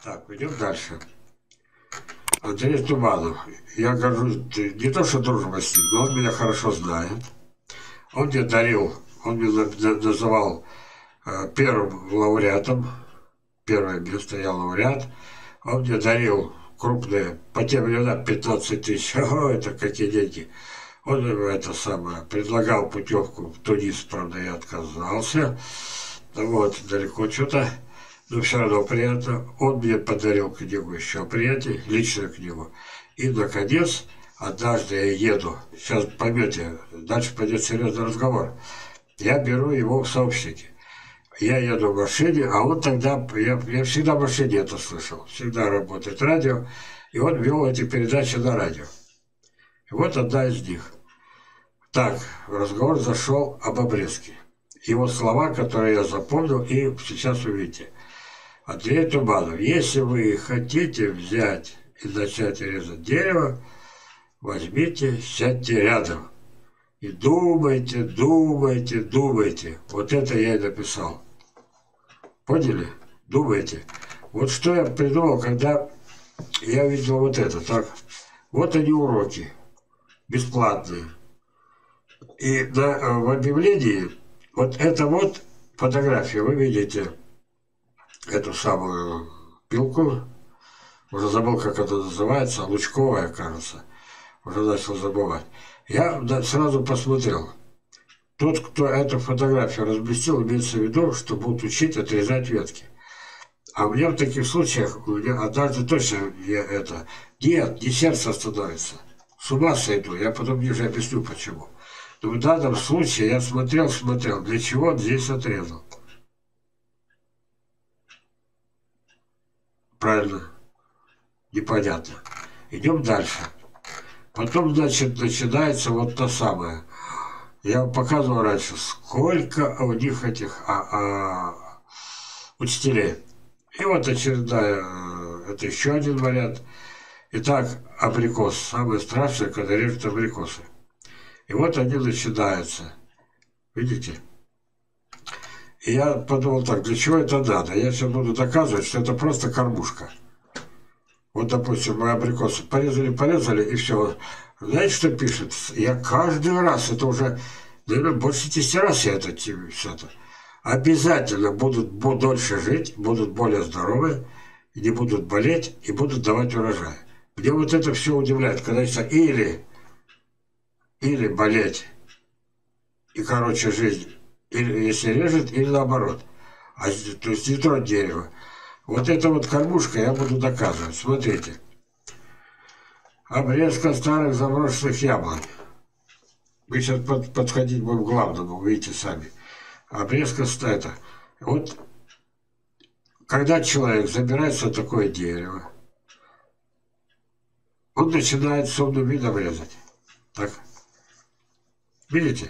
Так, идем дальше. Андрей Туманов. Я горжусь не то, что дружба с ним, но он меня хорошо знает. Он мне дарил, он меня называл первым лауреатом. Первое место я лауреат. Он мне дарил крупные, по тем временам 15 тысяч. О, это какие деньги. Он это самое, предлагал путевку в Тунис, правда, я отказался. Вот, далеко что-то. Но все равно приятно. Он мне подарил книгу еще приятнее, личную книгу. И, наконец, однажды я еду. Сейчас поймете, дальше пойдет серьезный разговор. Я беру его в сообщники. Я еду в машине, а он тогда, я всегда в машине это слышал. Всегда работает радио. И он вел эти передачи на радио. И вот одна из них. Так, разговор зашел об обрезке. Его слова, которые я запомнил, и сейчас увидите. Андрей Туманов, если вы хотите взять и начать резать дерево, возьмите, сядьте рядом. И думайте, думайте, думайте. Вот это я и написал. Поняли? Думайте. Вот что я придумал, когда я видел вот это. Так, вот они уроки. Бесплатные. И в объявлении вот это вот фотография. Вы видите эту самую пилку. Уже забыл, как это называется. Лучковая, кажется. Уже начал забывать. Я сразу посмотрел. Тот, кто эту фотографию разместил, имеется в виду, что будут учить отрезать ветки. А мне в таких случаях, у меня однажды точно нет, не сердце остановится. С ума сойду, я потом ниже объясню почему. Но в данном случае я смотрел, для чего он здесь отрезал. Правильно? Непонятно. Идем дальше. Потом, значит, начинается вот то самое. Я показывал раньше, сколько у них этих учителей. И вот очередная, это еще один вариант. Итак, абрикос. Самое страшное, когда режут абрикосы. И вот они начинаются. Видите? И я подумал так, для чего это надо? Я сейчас буду доказывать, что это просто кормушка. Вот, допустим, мы абрикосы порезали, и все. Знаете, что пишет? Я каждый раз, это уже, наверное, больше 10 раз я это все это. Обязательно будут дольше жить, будут более здоровы, не будут болеть и будут давать урожай. Мне вот это все удивляет, когда есть или болеть и короче жизнь, или если режет, или наоборот. То есть не трогать дерево. Вот это вот кормушка я буду доказывать. Смотрите. Обрезка старых заброшенных яблонь. Мы сейчас подходить будем к главному, увидите сами. Обрезка это. Вот когда человек забирается в такое дерево, он начинает с умным видом резать. Так. Видите?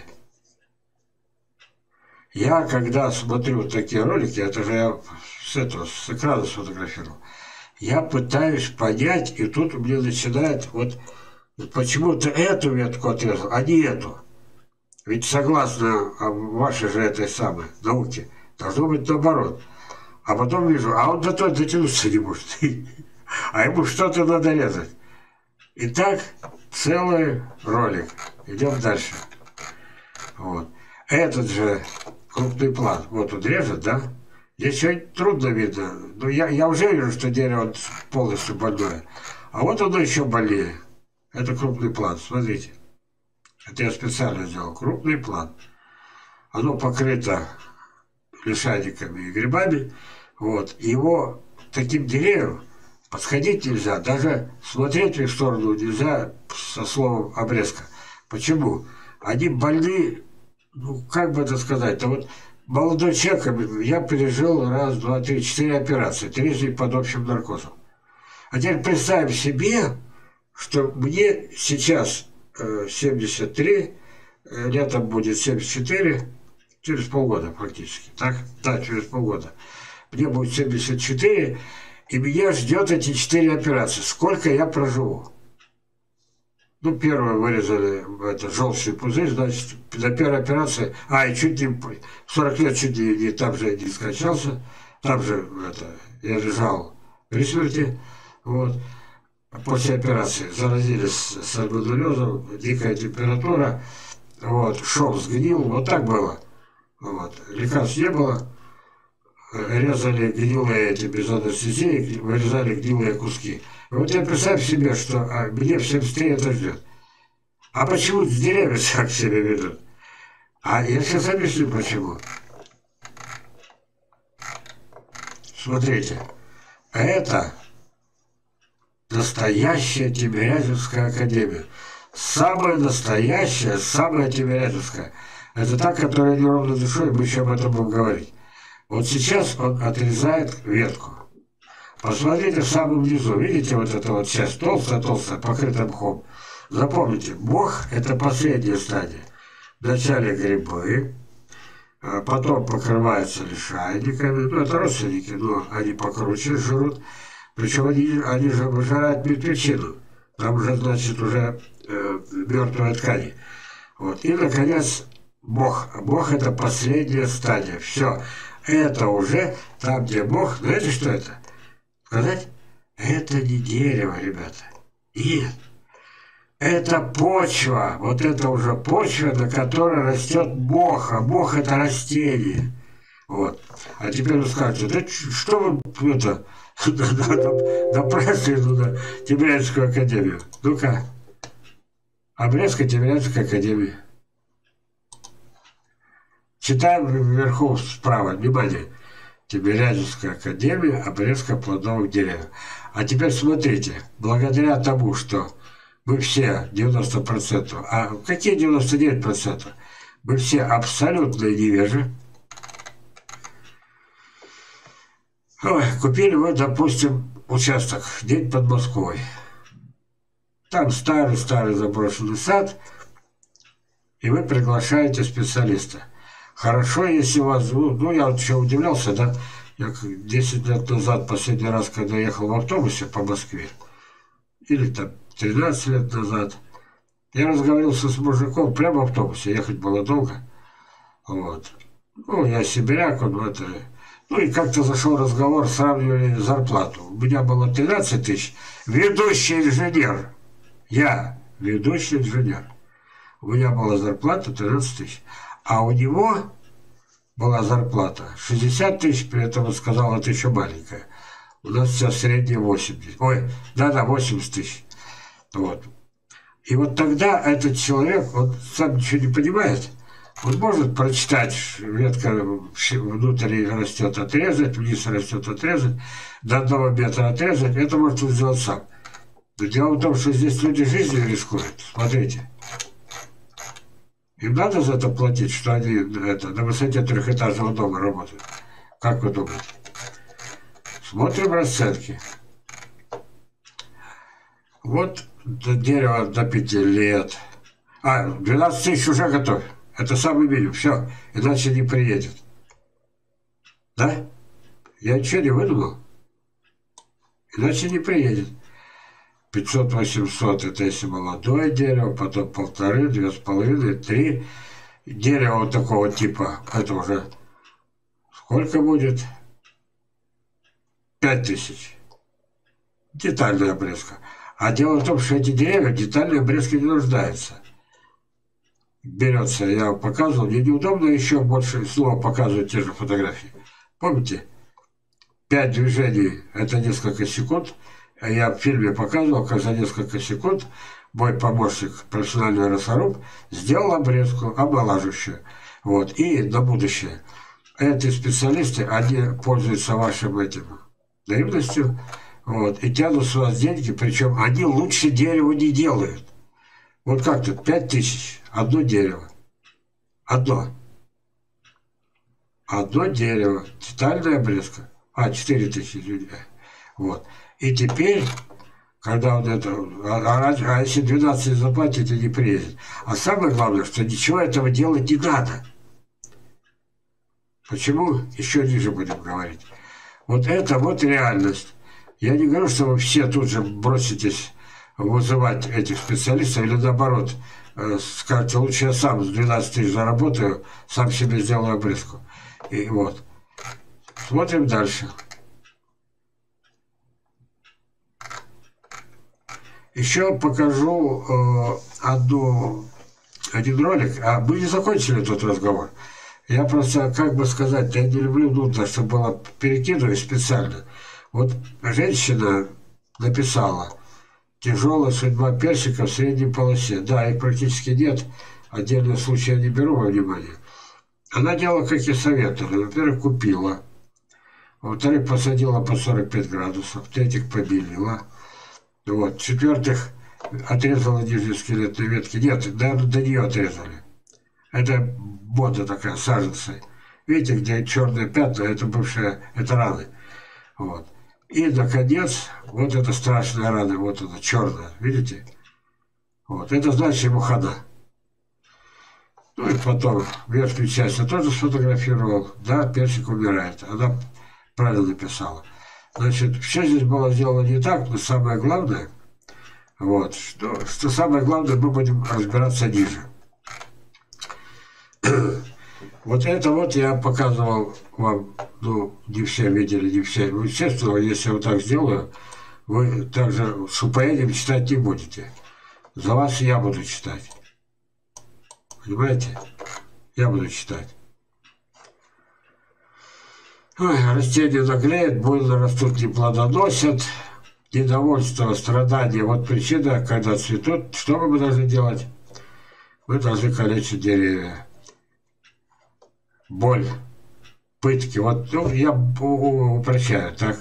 Я, когда смотрю такие ролики, это же я с экрана сфотографировал, я пытаюсь понять, и тут у меня начинает вот почему-то эту ветку отрезал, а не эту. Ведь согласно вашей же этой самой науке, должно быть наоборот. А потом вижу, а он до того дотянуться не может. А ему что-то надо резать. Итак, целый ролик. Идем дальше. Вот. Этот же крупный план. Вот он режет, да? Здесь очень трудно видно. Но я уже вижу, что дерево полностью больное. А вот оно еще больнее. Это крупный план. Смотрите. Это я специально сделал. Крупный план. Оно покрыто лишайниками и грибами. Вот. Его таким деревьям подходить нельзя. Даже смотреть в их сторону нельзя со словом обрезка. Почему? Они больны, ну, как бы это сказать, то вот молодой человек, я пережил раз, два, три, 4 операции, 3 из них под общим наркозом. А теперь представим себе, что мне сейчас 73, летом будет 74, через полгода практически, так? Да, через полгода. Мне будет 74, и меня ждет эти 4 операции. Сколько я проживу? Ну, первую вырезали, это желчный пузырь, значит, на первой операции, и чуть не, 40 лет чуть не там же не скончался, там же, я лежал при смерти. Вот. После операции заразились сальмонеллезом, дикая температура, вот, шов сгнил, вот так было. Вот. Лекарств не было, резали гнилые эти без анестезии, вырезали гнилые куски. И вот я представь себе, что мне в 73 это ждет. А почему с деревья так себя ведут? А я сейчас объясню почему. Смотрите, это настоящая Тимирязевская академия. Самая настоящая, самая Тимирязевская. Это та, которая неровно душой, мы еще об этом будем говорить. Вот сейчас он отрезает ветку. Посмотрите в самом низу, видите вот эта вот часть, толстая-толстая, покрыта мхом. Запомните, мох – это последняя стадия. Вначале грибы, потом покрываются лишайниками, ну это родственники, но они покруче жрут. Причем они же выжирают мертвечину. Там уже, значит, уже мертвые ткани. Вот. И, наконец, мох. Мох – это последняя стадия. Все. Это уже там, где мох. Знаете, что это? Сказать? Это не дерево, ребята. Нет. Это почва. Вот это уже почва, на которой растет мох. А мох – это растение. Вот. А теперь вы скажете, да что вы это... Направьте на Тимирязевскую академию. Ну-ка. Обрезка Тимирязевской академии. Читаем вверху справа. Внимание. Тимирязевская академия, обрезка плодовых деревьев. А теперь смотрите. Благодаря тому, что мы все 90%, а какие 99%? Мы все абсолютно невежи. Ой, купили вы, допустим, участок где-нибудь под Москвой. Там старый заброшенный сад, и вы приглашаете специалиста. Хорошо, если у вас, ну я вот еще удивлялся, да, я 10 лет назад, последний раз, когда ехал в автобусе по Москве, или там 13 лет назад, я разговаривался с мужиком прямо в автобусе, ехать было долго, вот. Ну, я сибиряк, он это... Ну и как-то зашел разговор, сравнивали зарплату. У меня было 13 тысяч. Ведущий инженер. Я ведущий инженер. У меня была зарплата 13 тысяч. А у него была зарплата 60 тысяч, при этом он сказал, это еще маленькая. У нас сейчас средняя 80. Ой, да, 80 тысяч. Вот. И вот тогда этот человек, он сам ничего не понимает. Он может прочитать, ветка внутрь растет отрезать, вниз растет отрезать, до 1 метра отрезать, это может он сделать сам. Но дело в том, что здесь люди жизнью рискуют. Смотрите. Им надо за это платить, что они на высоте 3-этажного дома работают. Как вы думаете? Смотрим расценки. Вот дерево до 5 лет. 12 тысяч уже готовь. Это самый минимум, все, иначе не приедет. Да? Я ничего не выдумал. Иначе не приедет. 500-800 это если молодое дерево, потом 1,5, 2,5, 3. Дерево вот такого типа, это уже сколько будет? 5000. Детальная обрезка. А дело в том, что эти деревья детальной обрезки не нуждаются. Берется, я вам показывал, мне неудобно еще больше снова показывать те же фотографии. Помните? 5 движений, это несколько секунд. Я в фильме показывал, как за несколько секунд мой помощник, профессиональный лесоруб, сделал обрезку, омолаживающую. Вот. И на будущее. Эти специалисты, они пользуются вашим этим наивностью, вот, и тянут с вас деньги, причем они лучше дерева не делают. Вот как тут, 5000, одно дерево. Одно дерево, детальная обрезка. 4000, извиняюсь. Вот. И теперь, когда он это... А если 12 заплатит, и не приедет. А самое главное, что ничего этого делать не надо. Почему? Еще ниже будем говорить. Вот это вот реальность. Я не говорю, что вы все тут же броситесь вызывать этих специалистов, или наоборот, скажете, лучше я сам с 12 тысяч заработаю, сам себе сделаю обрезку. И вот. Смотрим дальше. Еще покажу один ролик. А мы не закончили тот разговор. Я просто, как бы сказать, я не люблю нудно, чтобы было перекидывать специально. Вот женщина написала: тяжелая судьба персика в средней полосе. Да, их практически нет. Отдельные случаи я не беру во внимание. Она делала, как и советовали. Во-первых, купила. Во-вторых, посадила по 45 градусов. В-третьих, побелила. Вот. В-четвертых, отрезала нижние скелетные ветки. Нет, до нее отрезали. Это мода такая, саженцы. Видите, где черные пятна, это бывшие, это раны. Вот. И, наконец, вот эта страшная рана, вот она, черная, видите? Вот. Это значит, ему хана. Ну и потом верхнюю часть я тоже сфотографировал. Да, персик умирает. Она правильно написала. Значит, все здесь было сделано не так, но самое главное, вот, что самое главное, мы будем разбираться ниже. Вот это вот я показывал вам, ну, не все видели, не все. Ну, естественно, если я вот так сделаю, вы также с упоением читать не будете. За вас я буду читать. Понимаете? Я буду читать. Ой, растения наглеют, буйно растут, не плодоносят. Недовольство, страдания. Вот причина, когда цветут. Что мы должны делать? Мы должны калечить деревья. Боль, пытки. Вот, ну, я упрощаю, так?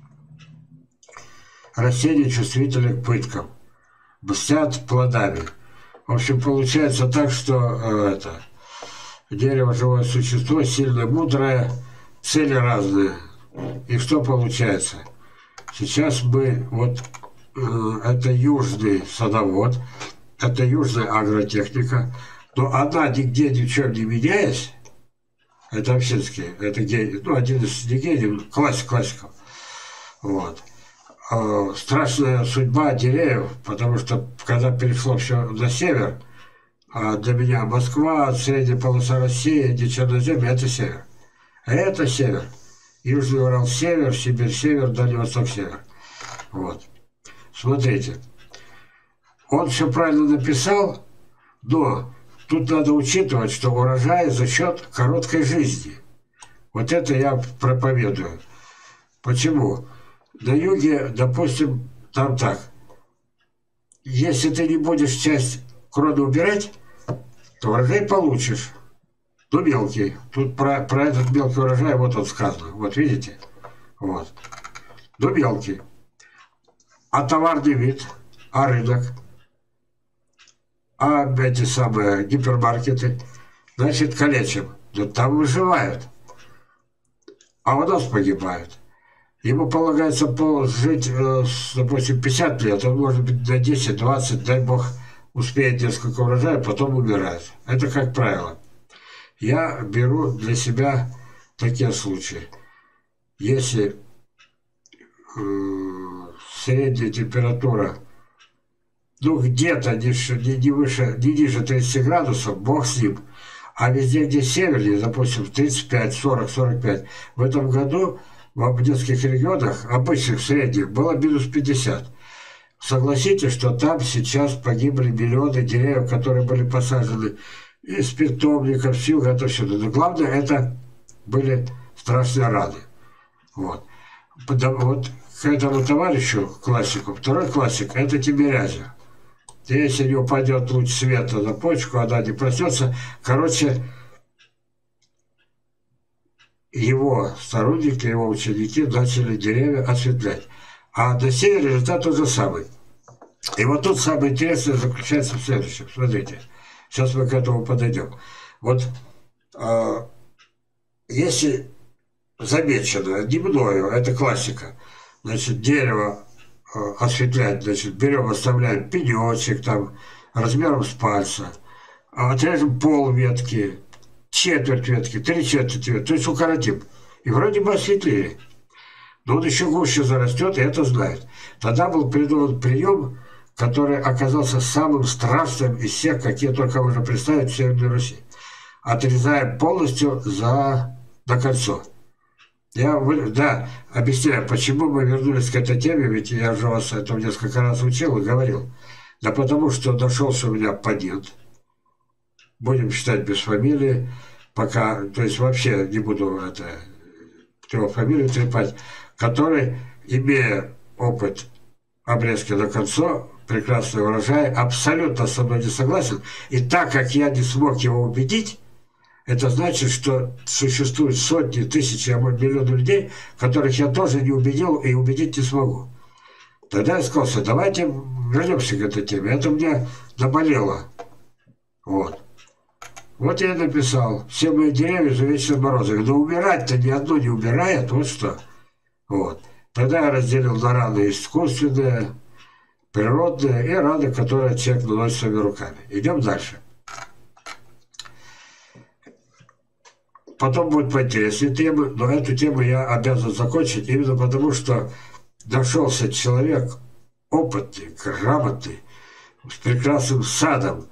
Растения чувствительны к пыткам. Блестят плодами. В общем, получается так, что дерево — живое существо, сильно мудрое, цели разные. И что получается? Сейчас мы, вот, это южный садовод, это южная агротехника, но она нигде ничем не меняясь, это Овсинский, это гений, ну, один из гений, классиков. Вот. Страшная судьба деревьев, потому что когда перешло все на север, для меня Москва, средняя полоса России, где Черноземье, это север. А это север. Южный Урал север, Сибирь север, Дальний Восток север. Вот. Смотрите. Он все правильно написал, но тут надо учитывать, что урожай за счет короткой жизни. Вот это я проповедую. Почему? На юге, допустим, там так. Если ты не будешь часть кроны убирать, то урожай получишь. Ну, мелкий. Тут про этот мелкий урожай, вот он сказано. Вот видите? Вот. Ну, мелкий. А товарный вид, а рынок, а эти самые гипермаркеты, значит, калечим. Но там выживают. А у нас погибают. Ему полагается жить, допустим, 50 лет, он может быть на 10-20, дай бог, успеет несколько урожаев, потом умирает. Это как правило. Я беру для себя такие случаи. Если средняя температура, ну, где-то не выше, не ниже 30 градусов, бог с ним. А везде, где севернее, допустим, 35, 40, 45, в этом году в нескольких регионах, обычных, средних, было минус 50. Согласитесь, что там сейчас погибли миллионы деревьев, которые были посажены из питомников, сил, это все. Но главное, это были страшные раны. Вот. Вот к этому товарищу, классику, второй классик, это Тимирязев. Если не упадет луч света на почку, она не проснется. Короче, его сторонники, его ученики начали деревья осветлять. А на севере результат тот же самый. И вот тут самое интересное заключается в следующем. Смотрите, сейчас мы к этому подойдем. Вот если замечено, не мною, это классика, значит, дерево осветлять, значит, берем, оставляем пенечек там, размером с пальца, отрежем пол ветки, четверть ветки, 3/4 ветки, то есть укоротим. И вроде бы осветлили. Но он еще гуще зарастет, и это знает. Тогда был придуман прием, который оказался самым страшным из всех, какие только можно представить в Северной Руси. Отрезаем полностью до кольцо. Да, объясняю, почему мы вернулись к этой теме, ведь я же вас это несколько раз учил и говорил. Да потому что нашелся у меня оппонент, будем считать без фамилии, пока, то есть вообще не буду его фамилию трепать, который, имея опыт обрезки на кольцо, прекрасный урожай, абсолютно со мной не согласен. И так как я не смог его убедить, это значит, что существуют сотни, тысячи, а может миллионы людей, которых я тоже не убедил и убедить не смогу. Тогда я сказал, давайте вернемся к этой теме. Это мне наболело. Вот. Вот я и написал. Все мои деревья завесили морозами. Но умирать-то ни одно не умирает. Вот что. Вот. Тогда я разделил на раны искусственные, природные и раны, которые человек наносит своими руками. Идем дальше. Потом будут поинтереснее темы, но эту тему я обязан закончить именно потому, что нашелся человек опытный, грамотный, с прекрасным садом,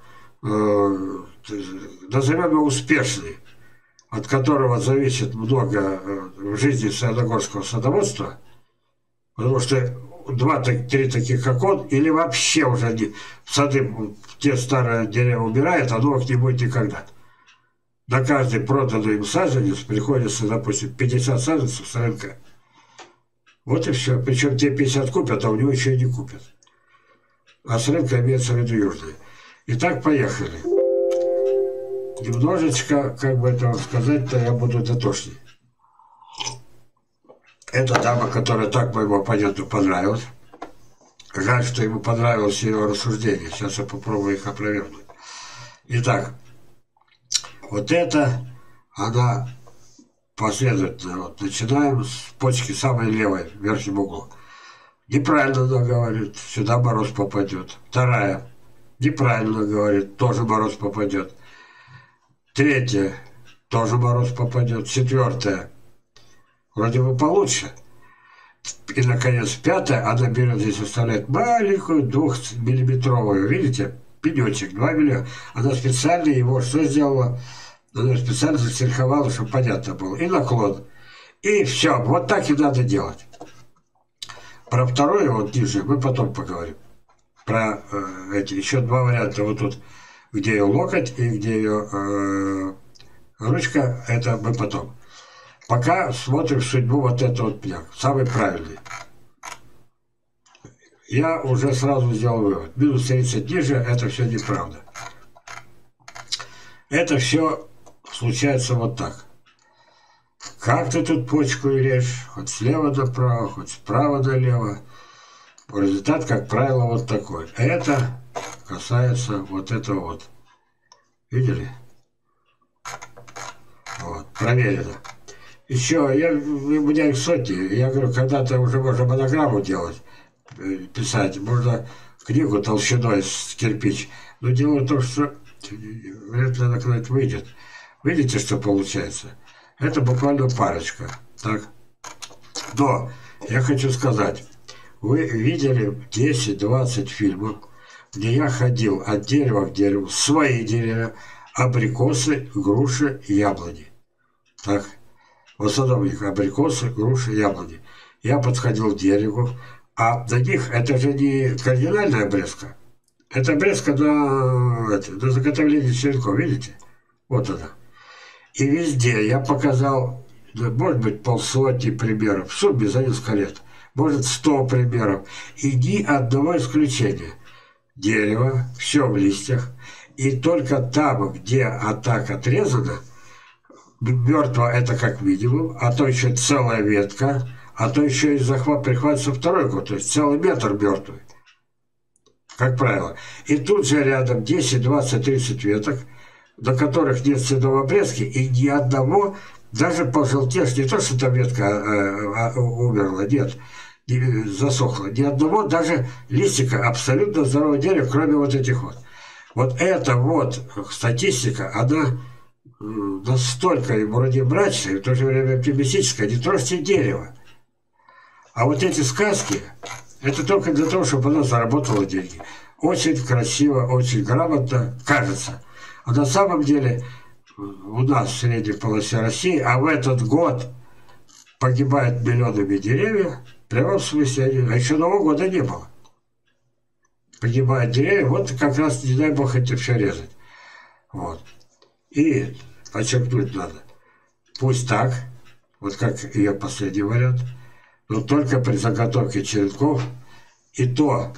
назовем его успешный, от которого зависит много в жизни саяногорского садоводства, потому что 2-3 таких, как он, или вообще уже не, в сады те старые деревья умирают, а новых не будет никогда. На каждый проданный им саженец приходится, допустим, 50 саженцев с рынка. Вот и все. Причем те 50 купят, а у него еще и не купят. А с рынка имеется в виду южные. Итак, поехали. Немножечко, как бы это сказать-то, я буду дотошней. Это дама, которая так моему оппоненту понравилась. Жаль, что ему понравилось ее рассуждение. Сейчас я попробую их опровергнуть. Итак, вот это, она последовательно. Вот, начинаем с почки самой левой, в верхнем углу. Неправильно она говорит, сюда мороз попадет. Вторая, неправильно говорит, тоже мороз попадет. Третья, тоже мороз попадет. Четвертая, вроде бы получше. И, наконец, пятая, она берет здесь, оставляет маленькую 2-миллиметровую, видите, пенечек, 2 миллиона. Она специально его что сделала? Она специально застраховала, чтобы понятно было. И наклон. И все, вот так и надо делать. Про второе, вот ниже, мы потом поговорим. Про эти еще 2 варианта. Вот тут, где ее локоть и где ее ручка, это мы потом. Пока смотрим судьбу вот этого вот пня. Самый правильный. Я уже сразу сделал вывод. Минус 30 ниже, это все неправда. Это все случается вот так. Как ты тут почку режь, хоть слева направо, хоть справа налево. Результат, как правило, вот такой. Это касается вот этого вот. Видели? Вот, проверено. Еще, у меня их сотни. Я говорю, когда-то уже можно монограмму делать, писать. Можно книгу толщиной с кирпич. Но дело в том, что вряд ли она когда-то выйдет. Видите, что получается? Это буквально парочка. Так. Но я хочу сказать, вы видели 10-20 фильмов, где я ходил от дерева к дереву, свои деревья, абрикосы, груши, яблони. Так. В основном их абрикосы, груши, яблони. Я подходил к дереву, а на них это же не кардинальная обрезка. Это обрезка на заготовление черенков, видите? Вот она. И везде я показал, может быть, 50 примеров, в сумме за несколько лет, может, 100 примеров, и ни одного исключения. Дерево, все в листьях, и только там, где так отрезано, мертво это как минимум, а то еще целая ветка, а то еще и захват прихватится второй год, то есть целый метр мертвый, как правило. И тут же рядом 10, 20, 30 веток, на которых нет следов обрезки, и ни одного, даже пожелтевшего, не то, что там ветка умерла, нет, засохла, ни одного даже листика абсолютно здорового дерева, кроме вот этих вот. Вот эта вот статистика, она настолько вроде мрачная, и в то же время оптимистическая, не трожьте дерево. А вот эти сказки, это только для того, чтобы она заработала деньги. Очень красиво, очень грамотно, кажется. А на самом деле у нас в средней полосе России, а в этот год погибают миллионами деревьев, в прямом смысле, а еще Нового года не было. Погибают деревья, вот как раз, не дай бог, это все резать. Вот. И подчеркнуть надо, пусть так, вот как ее последний вариант, но только при заготовке черенков, и то.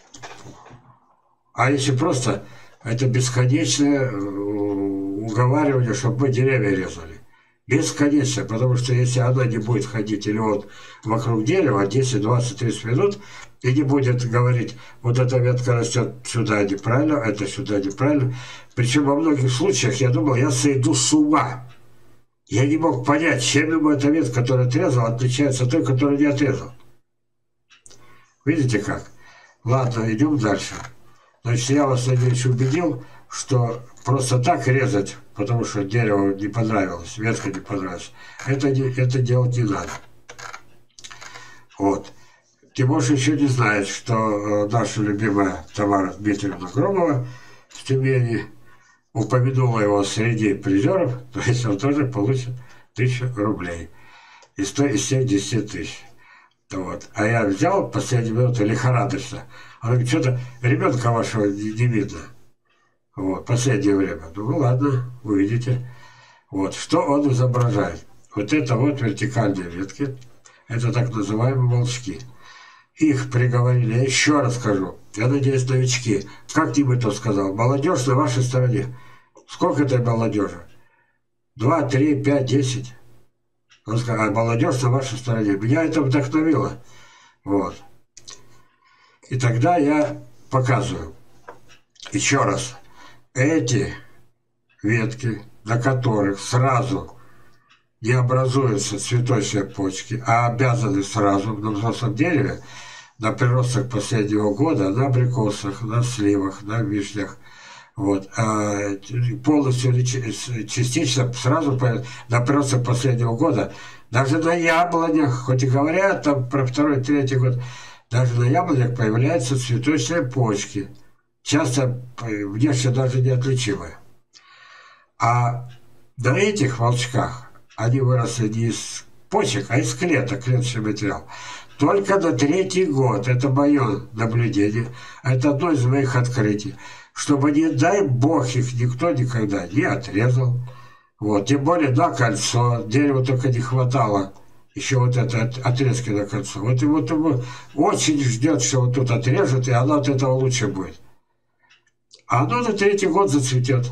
А если просто, это бесконечное уговаривание, чтобы мы деревья резали. Бесконечно, потому что если она не будет ходить, или он вокруг дерева 10, 20, 30 минут, и не будет говорить, вот эта ветка растет сюда неправильно, это сюда неправильно. Причем во многих случаях я думал, я сойду с ума. Я не мог понять, чем ему эта ветка, которая отрезал, отличается от той, которую не отрезал. Видите как? Ладно, идем дальше. Значит, я вас, надеюсь, убедил, что просто так резать, потому что дерево не понравилось, ветка не понравилась, это делать не надо. Вот. Тимош еще не знает, что наша любимая Тамара Дмитриевна Громова в Тюмени упомянула его среди призеров, то есть он тоже получит 1000 рублей из 70 тысяч. Вот. А я взял последнюю минуту лихорадочно. Он говорит, что-то ребенка вашего не видно. Вот, последнее время. Ну ладно, увидите. Вот, что он изображает. Вот это вот вертикальные ветки. Это так называемые волчки. Их приговорили, я еще раз скажу. Я надеюсь, новички. Как Тимытов сказал, молодежь на вашей стороне. Сколько этой молодежи? 2, 3, 5, 10. Он сказал, а молодежь на вашей стороне. Меня это вдохновило. Вот. И тогда я показываю. Еще раз. Эти ветки, на которых сразу не образуются цветочные почки, а обязаны сразу на взрослом дереве, на приростах последнего года, на абрикосах, на сливах, на вишнях, вот, полностью или частично сразу на приростах последнего года, даже на яблонях, хоть и говорят там про 2-3 год, даже на яблонях появляются цветочные почки, часто внешне даже неотличимые. А на этих волчках они выросли не из почек, а из клеток, клеточный материал. Только на 3-й год, это мое наблюдение, это одно из моих открытий, чтобы, не дай бог, их никто никогда не отрезал. Вот, тем более на кольцо, дерева только не хватало, еще вот это отрезки на кольцо. Вот его очень ждет, что вот тут отрежут, и оно от этого лучше будет. А оно на 3-й год зацветет.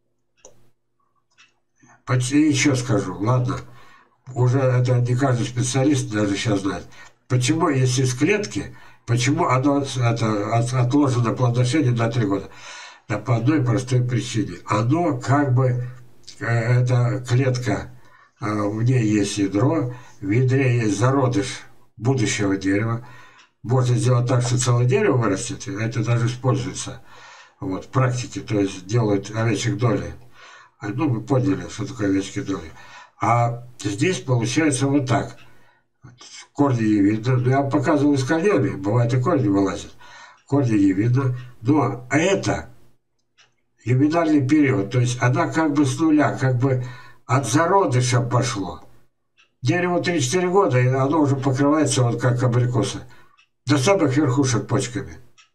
И еще скажу, ладно, уже это не каждый специалист даже сейчас знает. Почему, если из клетки, почему оно отложено плодоношение на 3 года? Да по одной простой причине. Оно как бы, эта клетка, в ней есть ядро, в ядре есть зародыш будущего дерева. Можно сделать так, что целое дерево вырастет, это даже используется вот, в практике, то есть делают овечьих долей. Ну, вы поняли, что такое овечьи доли. А здесь получается вот так. Корни не видно. Ну, я показывал с корнями. Бывает, и корни вылазят. Корни не видно. Но это ювенальный период. То есть она как бы с нуля, как бы от зародыша пошло. Дереву 3-4 года, и оно уже покрывается вот как абрикосы. До самых верхушек почками.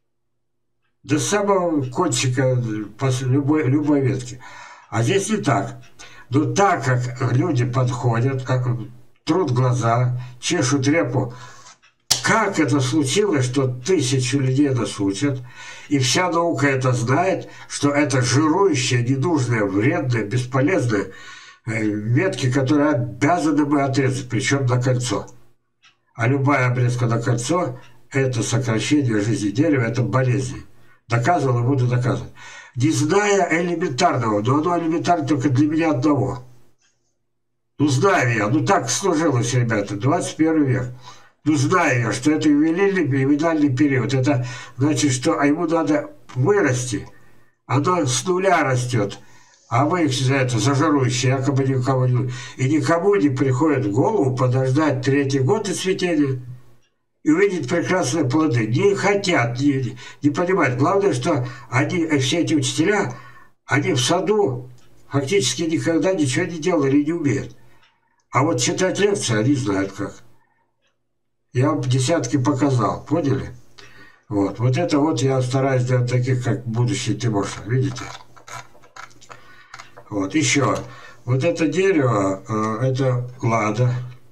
До самого кончика любой ветки. А здесь не так. Но так как люди подходят, трут глаза, чешут репу, как это случилось, что 1000 людей нас учат, и вся наука это знает, что это жирующие, ненужные, вредные, бесполезные ветки, которые обязаны мы отрезать, причем на кольцо. А любая обрезка на кольцо – это сокращение жизни дерева, это болезни. Доказывал и буду доказывать. Не зная элементарного, но оно элементарно только для меня одного. Ну, знаю я, ну так сложилось, ребята, 21 век. Ну, знаю я, что это ювенальный период. Это значит, что ему надо вырасти. Оно с нуля растет. А мы их за это зажирующие, якобы никого не... И никому не приходит в голову подождать 3-й год и цветения. И увидеть прекрасные плоды. Не хотят, не понимают. Главное, что они, все эти учителя, они в саду фактически никогда ничего не делали и не умеют. А вот читать лекции они знают как. Я вам десятки показал, поняли? Вот это вот я стараюсь делать таких, как будущий Тимоша, видите? Вот, еще. Вот это дерево, это лада.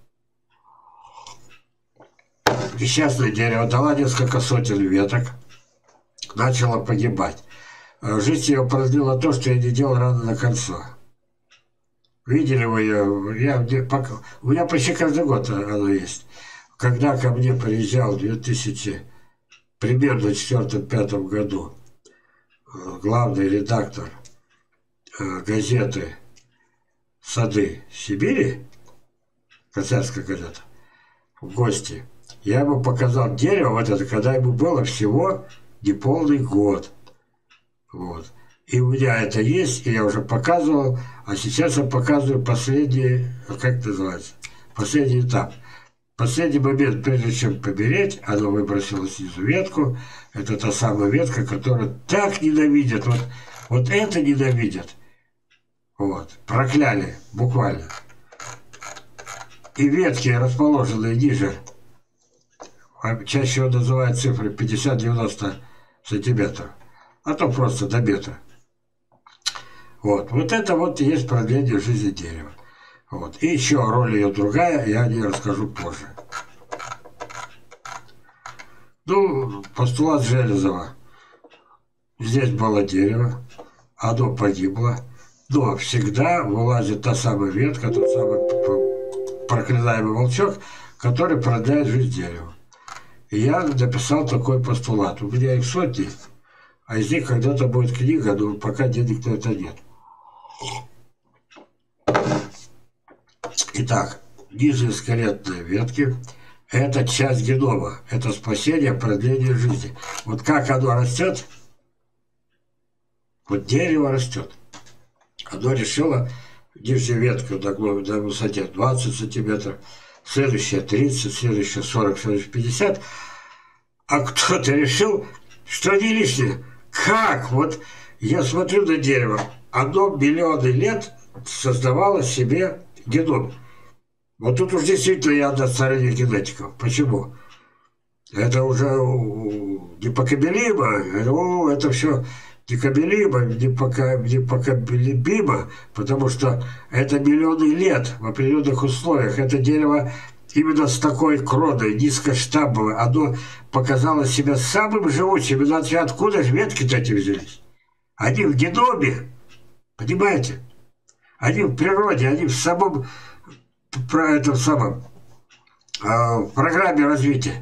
Несчастное дерево, дала несколько сотен веток, начала погибать. Жизнь ее продлила то, что я не делал рано на кольцо. Видели вы ее? У меня почти каждый год оно есть. Когда ко мне приезжал в 2000, примерно 2004-2005 году главный редактор газеты «Сады Сибири», Казахская газета, в гости, я ему показал дерево вот это, когда ему было всего неполный год. Вот. И у меня это есть, и я уже показывал, а сейчас я показываю последний, как это называется, последний этап. Последний момент, прежде чем побереть, оно выбросило снизу ветку. Это та самая ветка, которую так ненавидят. Вот это ненавидят. Вот. Прокляли, буквально. И ветки, расположенные ниже, чаще всего называют цифры 50-90 сантиметров, а то просто до метра. Вот это вот и есть продление жизни дерева. Вот. И еще роль ее другая, я о ней расскажу позже. Ну, постулат Железова. Здесь было дерево, оно погибло, но всегда вылазит та самая ветка, тот самый проклинаемый волчок, который продляет жизнь дерева. И я написал такой постулат. У меня их сотни, а из них когда-то будет книга, но пока денег на это нет. Итак, нижние скелетные ветки – это часть генома, это спасение, продление жизни. Вот как оно растет, вот дерево растет. Оно решило нижнюю ветку на высоте 20 сантиметров, следующая 30, следующая 40, следующая 50. А кто-то решил, что не лишнее. Как? Вот я смотрю на дерево, оно миллионы лет создавало себе геном. Вот тут уж действительно я на стороне генетиков. Почему? Это уже непоколебимо, это все непоколебимо, потому что это миллионы лет в определенных условиях. Это дерево именно с такой кроной, низкоштамбовой, оно показало себя самым живучим. Иначе откуда же ветки-то эти взялись? Они в геноме, понимаете? Они в природе, они в самом, в программе развития.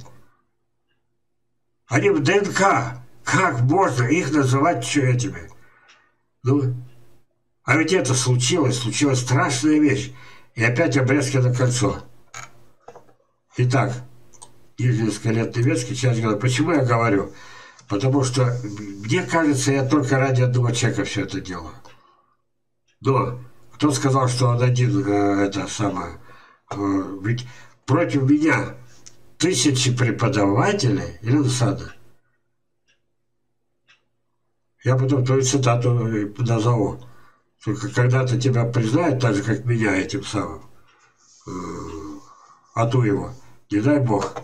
Они в ДНК. Как можно их называть этими? Ну, а ведь это случилась страшная вещь. И опять обрезки на кольцо. Итак, нижние скелетные ветки, часть года. Почему я говорю? Потому что, мне кажется, я только ради одного человека все это делаю. Но кто сказал, что он один, ведь против меня тысячи преподавателей или насада. Я потом твою цитату назову. Только когда-то тебя признают, так же, как меня, этим самым. Атуева. Не дай бог.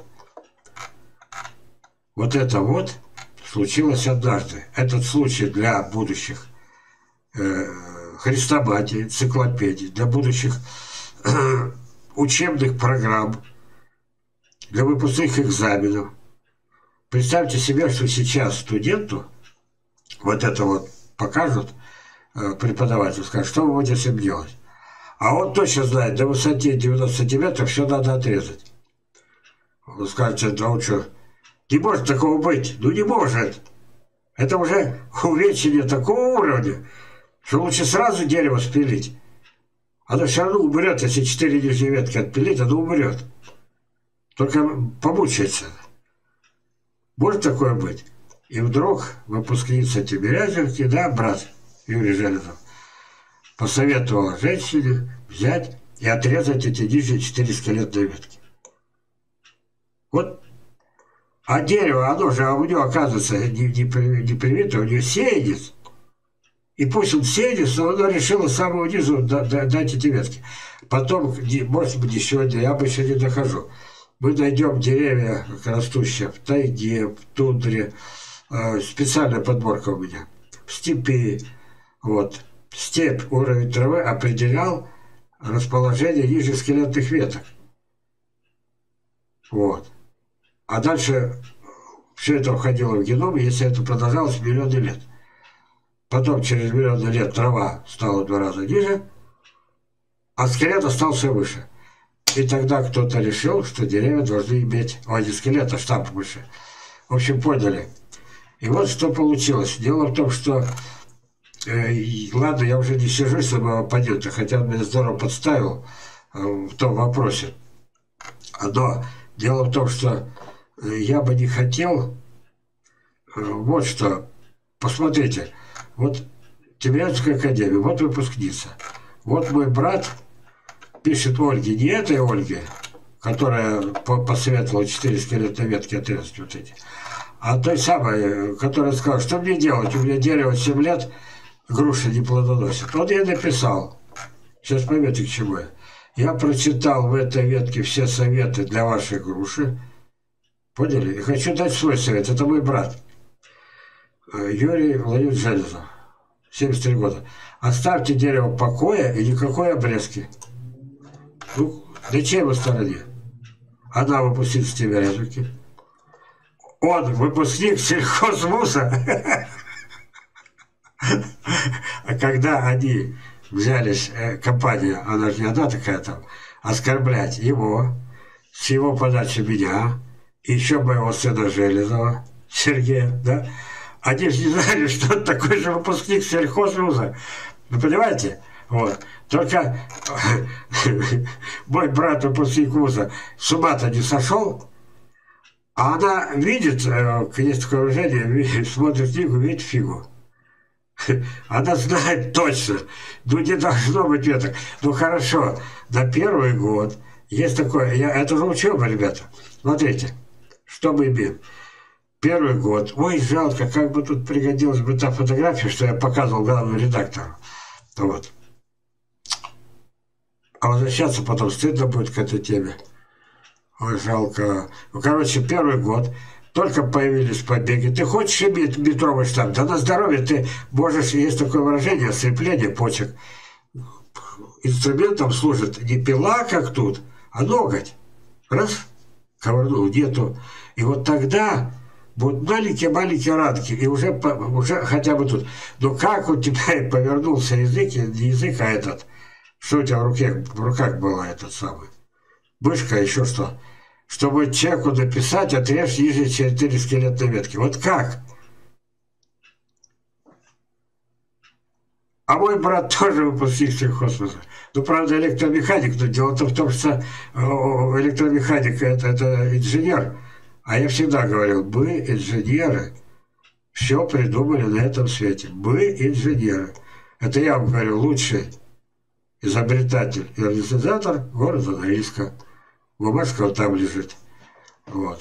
Вот это вот случилось однажды. Этот случай для будущих хрестоматий, энциклопедий, для будущих учебных программ, для выпускных экзаменов. Представьте себе, что сейчас студенту вот это вот покажут, преподаватель скажет, что вы будете с этим делать. А он точно знает, до высоты 90 сантиметров все надо отрезать. Он скажет, да он что, не может такого быть. Ну не может. Это уже увечение такого уровня, что лучше сразу дерево спилить. Оно все равно умрет, если 4 нижние ветки отпилить, оно умрет. Только помучается. Может такое быть? И вдруг выпускница Тимирязевки, да, брат Юрий Железов, посоветовала женщине взять и отрезать эти нижние 4 скелетные ветки. Вот. А дерево, оно же, у него, оказывается, не привито, у него сеянец. И пусть он сеет, но она решила с самого низу дать эти ветки. Потом, может быть, еще один, я обычно не дохожу. Мы найдем деревья, растущие в тайге, в тундре. Специальная подборка у меня. В степи. Вот. Степь, уровень травы определял расположение ниже скелетных веток. Вот. А дальше все это входило в геном, если это продолжалось миллионы лет. Потом через миллионы лет трава стала в 2 раза ниже, а скелет остался выше. И тогда кто-то решил, что деревья должны иметь, не скелет, а штамп выше. В общем, поняли. И вот что получилось. Дело в том, что, ладно, я уже не сижусь с моего оппонента, хотя он меня здорово подставил в том вопросе. Но дело в том, что я бы не хотел, вот что, посмотрите, вот Тимирязевская академия, вот выпускница. Вот мой брат пишет Ольге, не этой Ольге, которая посоветовала 4 скелетные ветки отрезать вот эти, а той самой, которая сказала, что мне делать, у меня дерево 7 лет, груши не плодоносит. Он ей написал, сейчас поймете, к чему я. Я прочитал в этой ветке все советы для вашей груши, поняли? И хочу дать свой совет, это мой брат. Юрий Владимирович Железов, 73 года. Оставьте дерево в покое и никакой обрезки. Ну, на чьей вы стороне? Она выпускница Тимирязевки. Он выпускник сельхозвуза. А когда они взялись, компания, она же не одна такая там, оскорблять его, с его подачи меня, и еще моего сына Железова, Сергея, да, они же не знали, что он такой же выпускник сельхозвуза. Вы понимаете? Вот. Только мой брат выпускник вуза с ума-то не сошел, а она видит, есть такое выражение, смотрит книгу, видит фигу. Она знает точно, ну не должно быть веток. Ну хорошо, на первый год есть такое, это же учеба, ребята. Смотрите, что мы имеем. Первый год, ой, жалко, как бы тут пригодилась бы та фотография, что я показывал главному редактору. Вот. А возвращаться потом стыдно будет к этой теме. Ой, жалко. Ну, короче, первый год, только появились побеги. Ты хочешь иметь метровый штамп? Да на здоровье ты можешь, есть такое выражение, ослепление почек. Инструментом служит не пила, как тут, а ноготь. Раз, ковырнул, нету. И вот тогда будут маленькие-маленькие ранки, и уже хотя бы тут. Но как у тебя повернулся язык, не язык, а этот, что у тебя в руках было этот самый? Мышка, еще что? Чтобы человеку написать, отрежь ниже 4 скелетные ветки. Вот как? А мой брат тоже выпускник сельхозвуза. Ну, правда, электромеханик, но дело-то в том, что электромеханик это инженер. А я всегда говорил, мы, инженеры, все придумали на этом свете. Мы, инженеры. Это я вам говорю, лучший изобретатель и организатор города Норильска. Бумажка вот там лежит. Вот.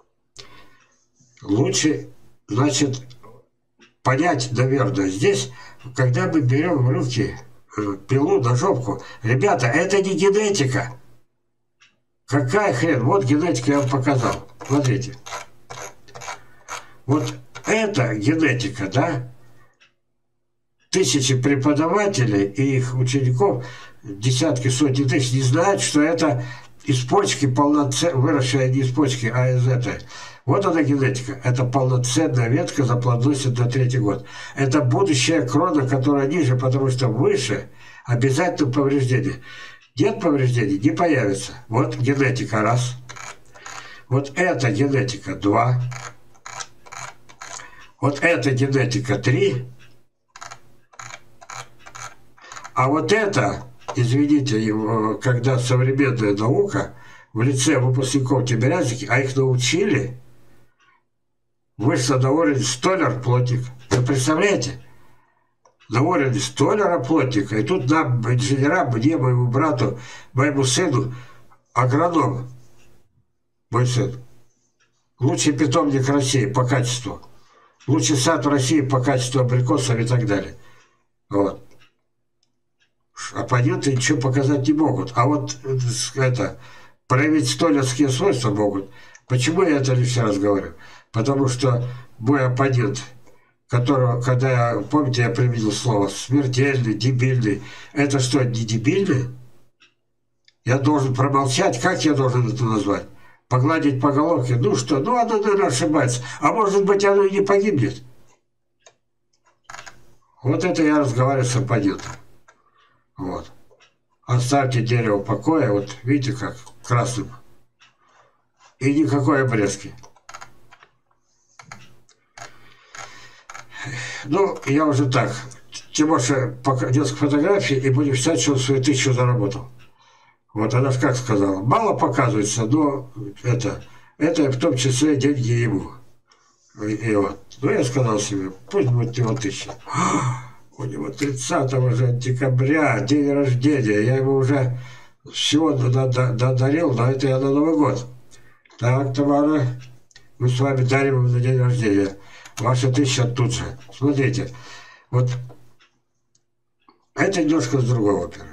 Лучше, значит, понять, наверное, здесь, когда мы берем в руки пилу, ножовку, ребята, это не генетика. Какая хрен? Вот генетика я вам показал. Смотрите. Вот это генетика, да? Тысячи преподавателей и их учеников, десятки, сотни тысяч, не знают, что это из почки полноценная, выросшая не из почки, а из этой. Вот она генетика. Это полноценная ветка заплодоносит на 3-й год. Это будущая крона, которая ниже, потому что выше обязательно повреждение. Нет повреждений, не появится. Вот генетика раз. Вот это генетика 2. Вот это генетика 3. А вот это, извините, когда современная наука в лице выпускников Тимирязевки, а их научили, вышла на уровень столяр-плотник. Вы представляете? На уровне столяра-плотника. И тут нам, инженерам, мне, моему брату, моему сыну, агроном, мой сын, лучший питомник России по качеству, лучший сад в России по качеству абрикосов и так далее. Вот. Оппоненты ничего показать не могут. А вот это, проявить столярские свойства могут. Почему я это лишний раз говорю? Потому что мой оппонент, которого, когда я, помните, я применил слово смертельный, дебильный, это что, не дебильный? Я должен промолчать, как я должен это назвать? Погладить по головке, ну что, ну она, наверное, ошибается. А может быть, она и не погибнет. Вот это я разговариваю с оппонентом. Вот. Оставьте дерево в покое, вот видите, как красным. И никакой обрезки. Ну, я уже так. Тимоша несколько фотографий, и будем считать, что он свою 1000 заработал. Вот она же как сказала. Мало показывается, но это в том числе деньги ему. И вот. Ну, я сказал себе, пусть будет его 1000. У него 30 же декабря, день рождения. Я ему уже всего дарил, но это я на Новый год. Так, Тамара, мы с вами дарим на день рождения. Ваша 1000 тут же. Смотрите, вот это немножко с другой оперы.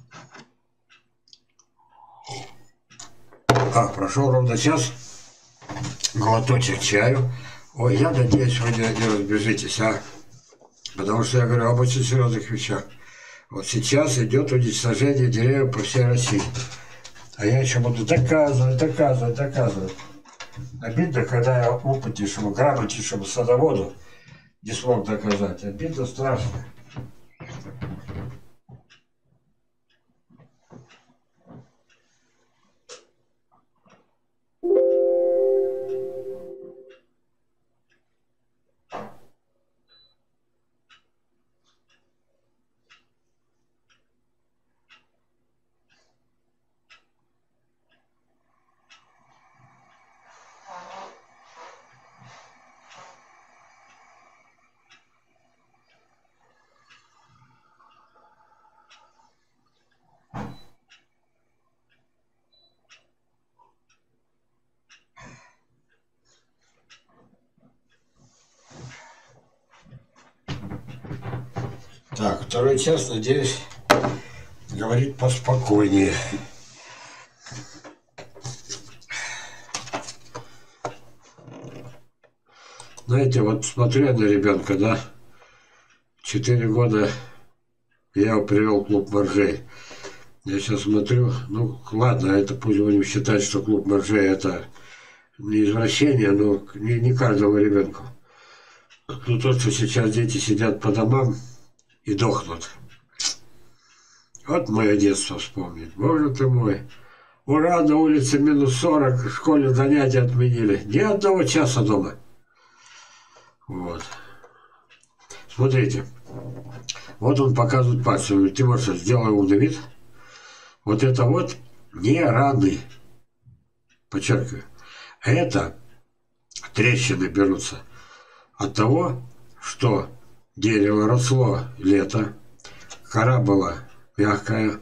Прошел ровно час. Глоточек чаю. Ой, я надеюсь, вы не разбежитесь, а? Потому что я говорю об очень серьезных вещах. Вот сейчас идет уничтожение деревьев по всей России. А я еще буду доказывать. Обидно, когда я опытнейшему, грамотнейшему садоводу не смог доказать. Обидно страшно. Так, второй час, надеюсь, говорит поспокойнее. Знаете, вот смотрю я на ребенка, да, 4 года я его привел в клуб моржей. Я сейчас смотрю, ну ладно, это пусть будем считать, что клуб моржей это не извращение, но не каждому ребенку. Ну то, что сейчас дети сидят по домам и дохнут. Вот мое детство вспомнить. Боже ты мой. Ура, на улице минус 40, в школе занятия отменили. Ни одного часа дома. Вот. Смотрите. Вот он показывает пальцем. Говорит, Тимоша, сделай умный вид. Вот это вот не раны. Подчеркиваю. Это трещины берутся от того, что дерево росло лето, кора была мягкая,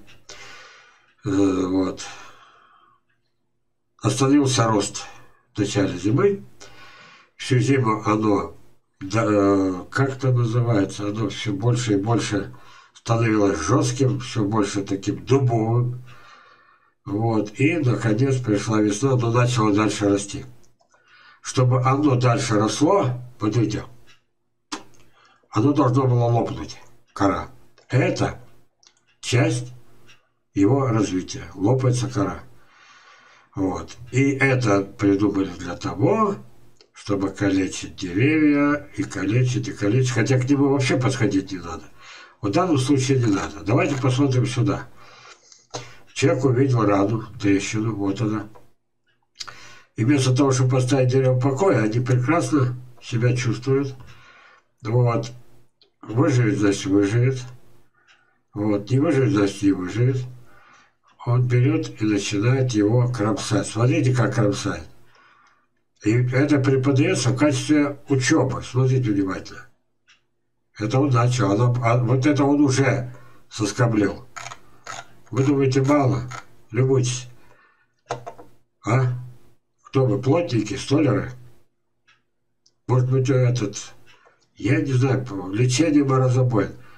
вот. Остановился рост в начале зимы, всю зиму оно, как это называется, оно все больше и больше становилось жестким, все больше таким дубовым, вот, и наконец пришла весна, оно начало дальше расти. Чтобы оно дальше росло, вот видите, оно должно было лопнуть, кора. Это часть его развития. Лопается кора. Вот. И это придумали для того, чтобы калечить деревья и калечить. Хотя к нему вообще подходить не надо. В данном случае не надо. Давайте посмотрим сюда. Человек увидел рану, трещину, вот она. И вместо того, чтобы поставить дерево в покое, они прекрасно себя чувствуют. Вот. Выживет, значит, выживет. Вот. Не выживет, значит, не выживет. Он берет и начинает его кромсать. Смотрите, как кромсает. И это преподается в качестве учебы. Смотрите внимательно. Это он начал. Вот это он уже соскоблил. Вы думаете, мало? Любуйтесь. А? Кто вы? Плотники, столяры? Может быть, этот... Я не знаю, лечение морозобоин.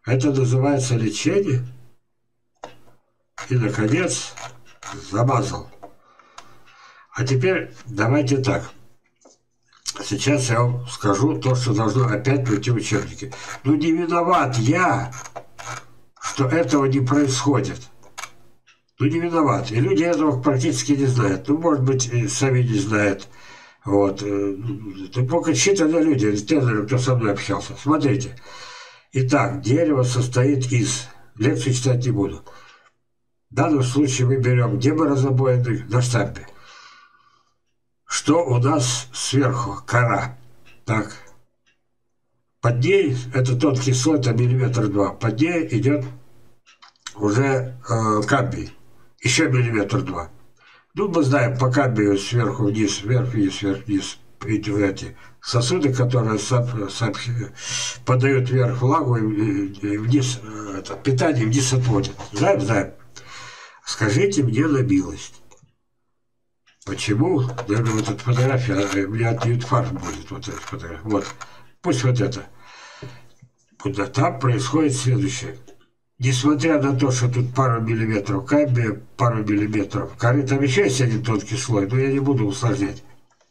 Это называется лечение. И, наконец, замазал. А теперь давайте так. Сейчас я вам скажу то, что должно опять прийти в учебники. Ну, не виноват я, что этого не происходит. Ну, не виноват. И люди этого практически не знают. Ну, может быть, и сами не знают. Вот. Это только считанные люди, те, кто со мной общался. Смотрите. Итак, дерево состоит из... Лекцию читать не буду. В данном случае мы берем, где мы разобоены, на штампе. Что у нас сверху? Кора. Так. Под ней, это тонкий слой, это 1-2 мм. Под ней идет уже камбий. Еще 1-2 мм. Ну, мы знаем, по камбию сверху вниз, вверх вниз, вверх вниз. Эти сосуды, которые подают вверх влагу и вниз это, питание вниз отводят. Знаем, знаем. Скажите мне на милость. Почему? Наверное, вот эта фотография, у меня инфаркт будет, вот эта фотография. Вот. Пусть вот это. Вот там происходит следующее. Несмотря на то, что тут пару миллиметров камбия, пару миллиметров коры, там еще есть один тонкий слой, но я не буду усложнять.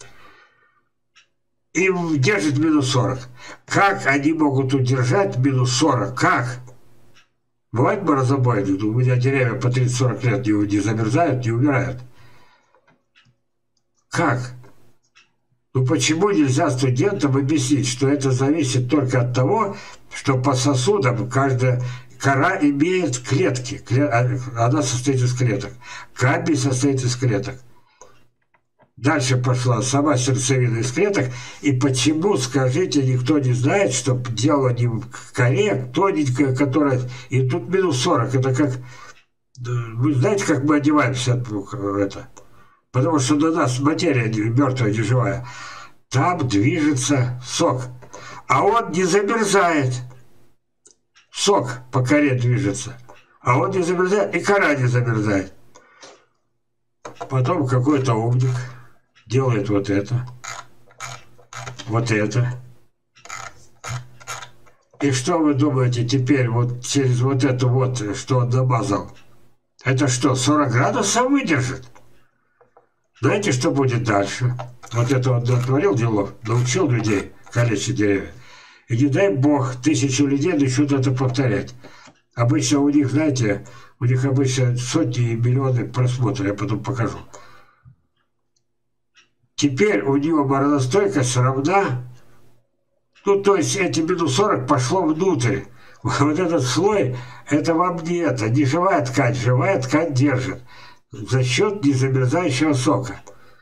И держит -40. Как они могут удержать -40? Как? Бывает морозобоины, у меня деревья по 30-40 лет не замерзают, не умирают. Как? Ну почему нельзя студентам объяснить, что это зависит только от того, что по сосудам каждая кора имеет клетки. Она состоит из клеток. Камбий состоит из клеток. Дальше пошла сама сердцевина из клеток. И почему, скажите, никто не знает, что дело не в коре, тоненькая, которая... И тут -40. Это как... Вы знаете, как мы одеваемся? Это? Потому что на нас материя мертвая, не живая. Там движется сок. А он не замерзает. Сок по коре движется. А он не замерзает, и кора не замерзает. Потом какой-то умник делает вот это. Вот это. И что вы думаете теперь вот через вот это вот, что он намазал? Это что, 40 градусов выдержит? Знаете, что будет дальше? Вот это он натворил делов, научил людей калечить деревья. И не дай бог, 1000 людей начнут это повторять. Обычно у них, знаете, у них обычно сотни и миллионы просмотров, я потом покажу. Теперь у него морозостойкость равна, ну то есть эти -40 пошло внутрь. Вот этот слой, это вам не это, не живая ткань держит. За счет незамерзающего сока.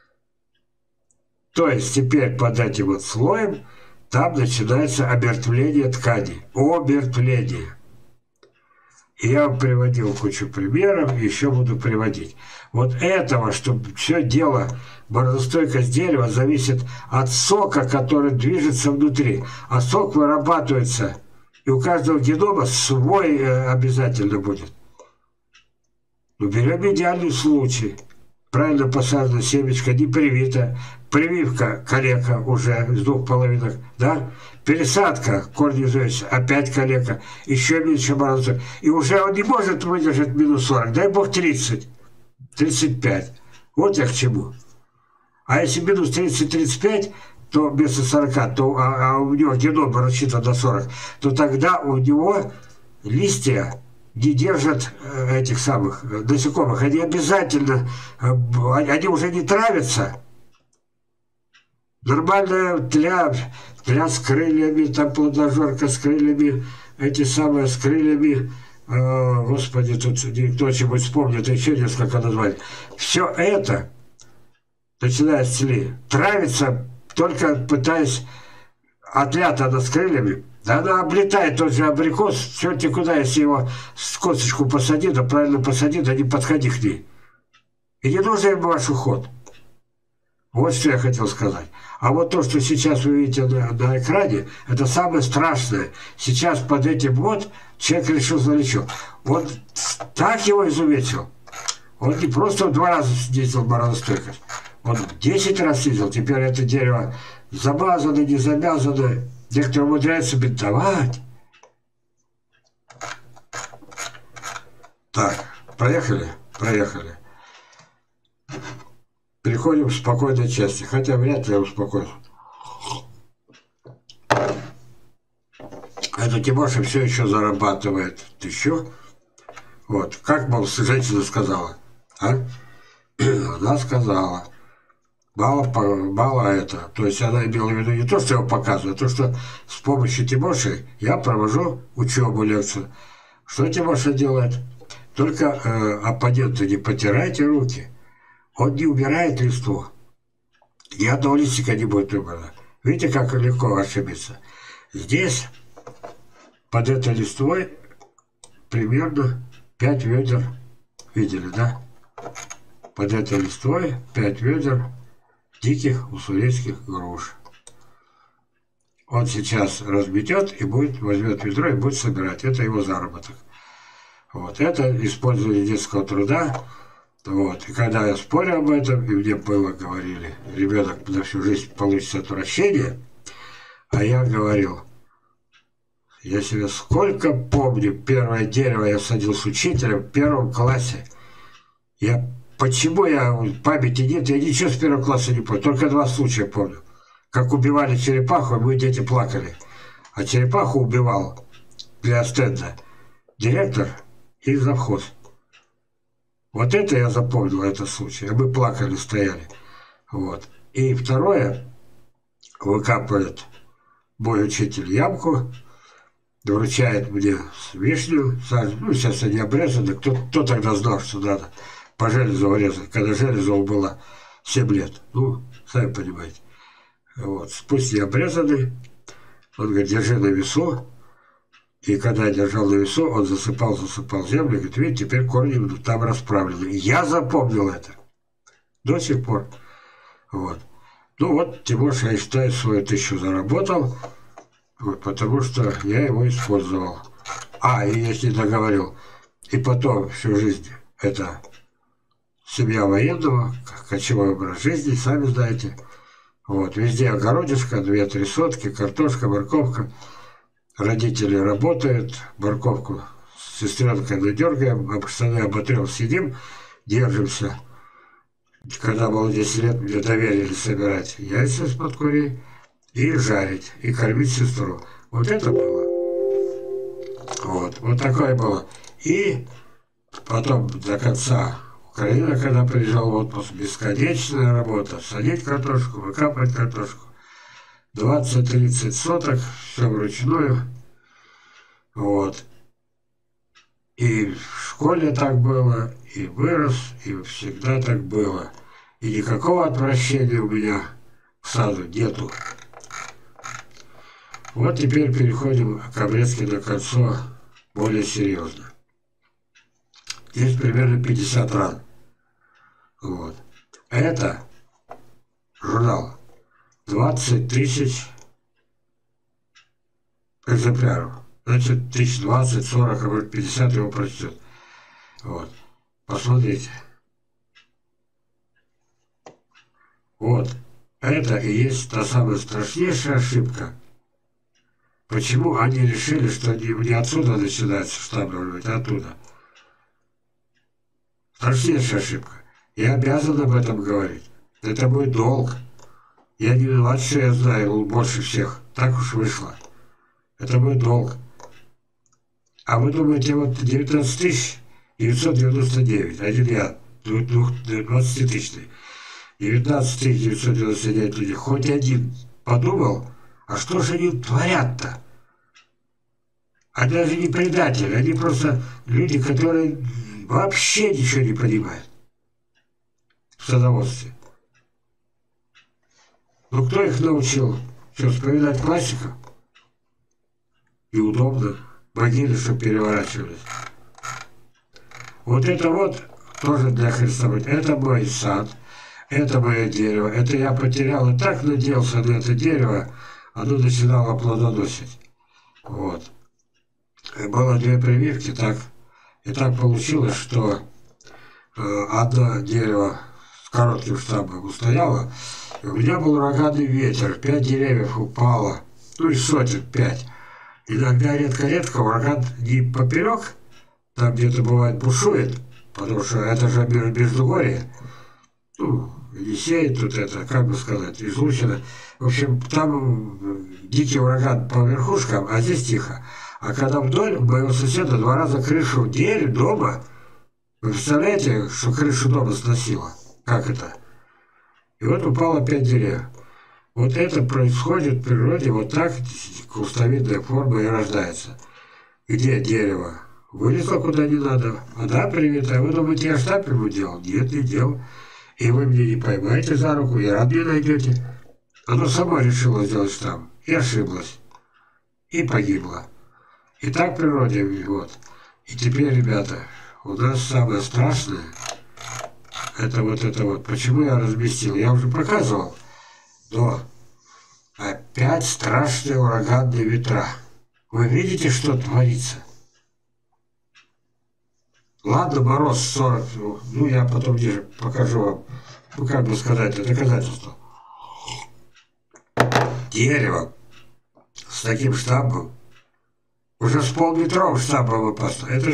То есть теперь под этим вот слоем там начинается омертвление ткани. Омертвление. И я вам приводил кучу примеров, еще буду приводить. Вот этого, что все дело, морозостойкость дерева зависит от сока, который движется внутри. А сок вырабатывается, и у каждого генома свой обязательно будет. Ну, берем идеальный случай. Правильно посажена семечко, не привита. Прививка калека уже из 2 половинок, да? Пересадка корни известия, опять калека, еще меньше мороза. И уже он не может выдержать -40, дай бог 30, 35. Вот я к чему. А если -30-35, то вместо 40, то, а у него геном рассчитан на 40, то тогда у него листья не держат этих самых насекомых. Они обязательно, они уже не травятся. Нормальная тля с крыльями, там плодожорка с крыльями, эти самые с крыльями, господи, тут никто чего-нибудь вспомнит, еще несколько названий. Все это, начиная с тли, травится, только пытаясь, отлята она с крыльями, она облетает тот же абрикос, черти куда, если его с косточку посадить, да правильно посадить, да не подходи к ней. И не нужен им ваш уход. Вот что я хотел сказать. А вот то, что сейчас вы видите на экране, это самое страшное. Сейчас под этим вот человек решил залечу. Он так его изувечил. Он не просто 2 раза снизил морозостойкость. Он 10 раз снизил. Теперь это дерево замазано, не замазано. Некоторые умудряются бинтовать. Так, проехали? Проехали. Переходим к спокойной части, хотя вряд ли я успокоюсь. Это Тимоша все еще зарабатывает 1000. Вот, как мол, женщина сказала, а? Она сказала, мало это. То есть она имела в виду не то, что я показываю, а то, что с помощью Тимоши я провожу учебу, лекцию. Что Тимоша делает? Только оппоненту не потирайте руки. Он не убирает листву. Ни одного листика не будет убрано. Видите, как легко ошибиться? Здесь под этой листвой примерно 5 ведер. Видели, да? Под этой листвой 5 ведер диких уссурийских груш. Он сейчас разметет и возьмет ведро и будет собирать. Это его заработок. Вот. Это использование детского труда. Вот. И когда я спорю об этом, и мне было говорили, ребенок на всю жизнь получит отвращение, а я говорил, я себе сколько помню, первое дерево я садил с учителем в 1 классе. Почему памяти нет, я ничего с 1 класса не помню, только 2 случая помню. Как убивали черепаху, и мы, дети, плакали. А черепаху убивал для стенда директор и завхоз. Вот это я запомнил, этот случай. А мы плакали, стояли. Вот. И второе, выкапывает мой учитель ямку, вручает мне вишню, ну, сейчас они обрезаны, кто тогда знал, что надо по железу урезать, когда железу было 7 лет. Ну, сами понимаете. Вот. Пусть не обрезаны, он говорит, держи на весу. И когда я держал на весу, он засыпал землю, говорит, видите, теперь корни там расправлены. Я запомнил это. До сих пор. Вот. Ну вот, Тимоша, я считаю, свою 1000 заработал, вот, потому что я его использовал. И я с ним договорил. И потом всю жизнь это семья военного, кочевой образ жизни, сами знаете. Вот, везде огородишко, 2-3 сотки, картошка, морковка. Родители работают, морковку с сестренкой надергаем, об штаны оботрем, сидим, держимся. Когда было 10 лет, мне доверили собирать яйца из-под курей и жарить, и кормить сестру. Вот это было. Вот такое было. И потом до конца Украина, когда приезжал в отпуск, бесконечная работа. Садить картошку, выкапывать картошку. 20-30 соток, все вручную. Вот. И в школе так было, и вырос, и всегда так было. И никакого отвращения у меня к саду нету. Вот теперь переходим к обрезке на кольцо более серьезно. Здесь примерно 50 ран. Вот. Это журнал. 20 тысяч экземпляров. Значит, 1020, 40, а может 50 его прочтет. Вот. Посмотрите. Вот. Это и есть та самая страшнейшая ошибка. Почему они решили, что не отсюда начинается штамповать, а оттуда? Страшнейшая ошибка. Я обязан об этом говорить. Это мой долг. Я не виноват, что я знаю больше всех. Так уж вышло. Это мой долг. А вы думаете, вот 19 999, один я, 20-тысячный, 19 999 людей, хоть один подумал, а что же они творят-то? Они даже не предатели, они просто люди, которые вообще ничего не понимают в садоводстве. Ну кто их научил? Что, вспоминать классиков? И удобно. Могилы, чтобы переворачивались. Вот это вот тоже для Христа. Это мой сад. Это мое дерево. Это я потерял и так надеялся на это дерево. Оно начинало плодоносить. Вот. И было 2 прививки. И так получилось, что одно дерево с коротким штамбом устояло. И у меня был ураганный ветер. 5 деревьев упало. Ну и сотен 5. Иногда редко-редко ураган не поперек там где-то бывает бушует, потому что это же Междугорье. Ну, Енисей, тут это, как бы сказать, излучено. В общем, там дикий ураган по верхушкам, а здесь тихо. А когда вдоль, у моего соседа 2 раза крышу дома, вы представляете, что крышу дома сносило? Как это? И вот упало 5 деревьев. Вот это происходит в природе, вот так кустовидная форма и рождается. Где дерево? Вылезло куда не надо. Вода привита. Вы думаете, я штамп ему делал? Нет, не делал. И вы меня не поймаете за руку, и рад не найдете. Оно само решило сделать штамп. И ошиблось. И погибло. И так в природе, вот. И теперь, ребята, у нас самое страшное, это вот. Почему я разместил? Я уже показывал. Но опять страшные ураганные ветра. Вы видите, что творится? Ладно, мороз 40, ну я потом ниже покажу вам, ну как бы сказать, это доказательство. Дерево с таким штампом, уже с полметровым штампом выпасло. Это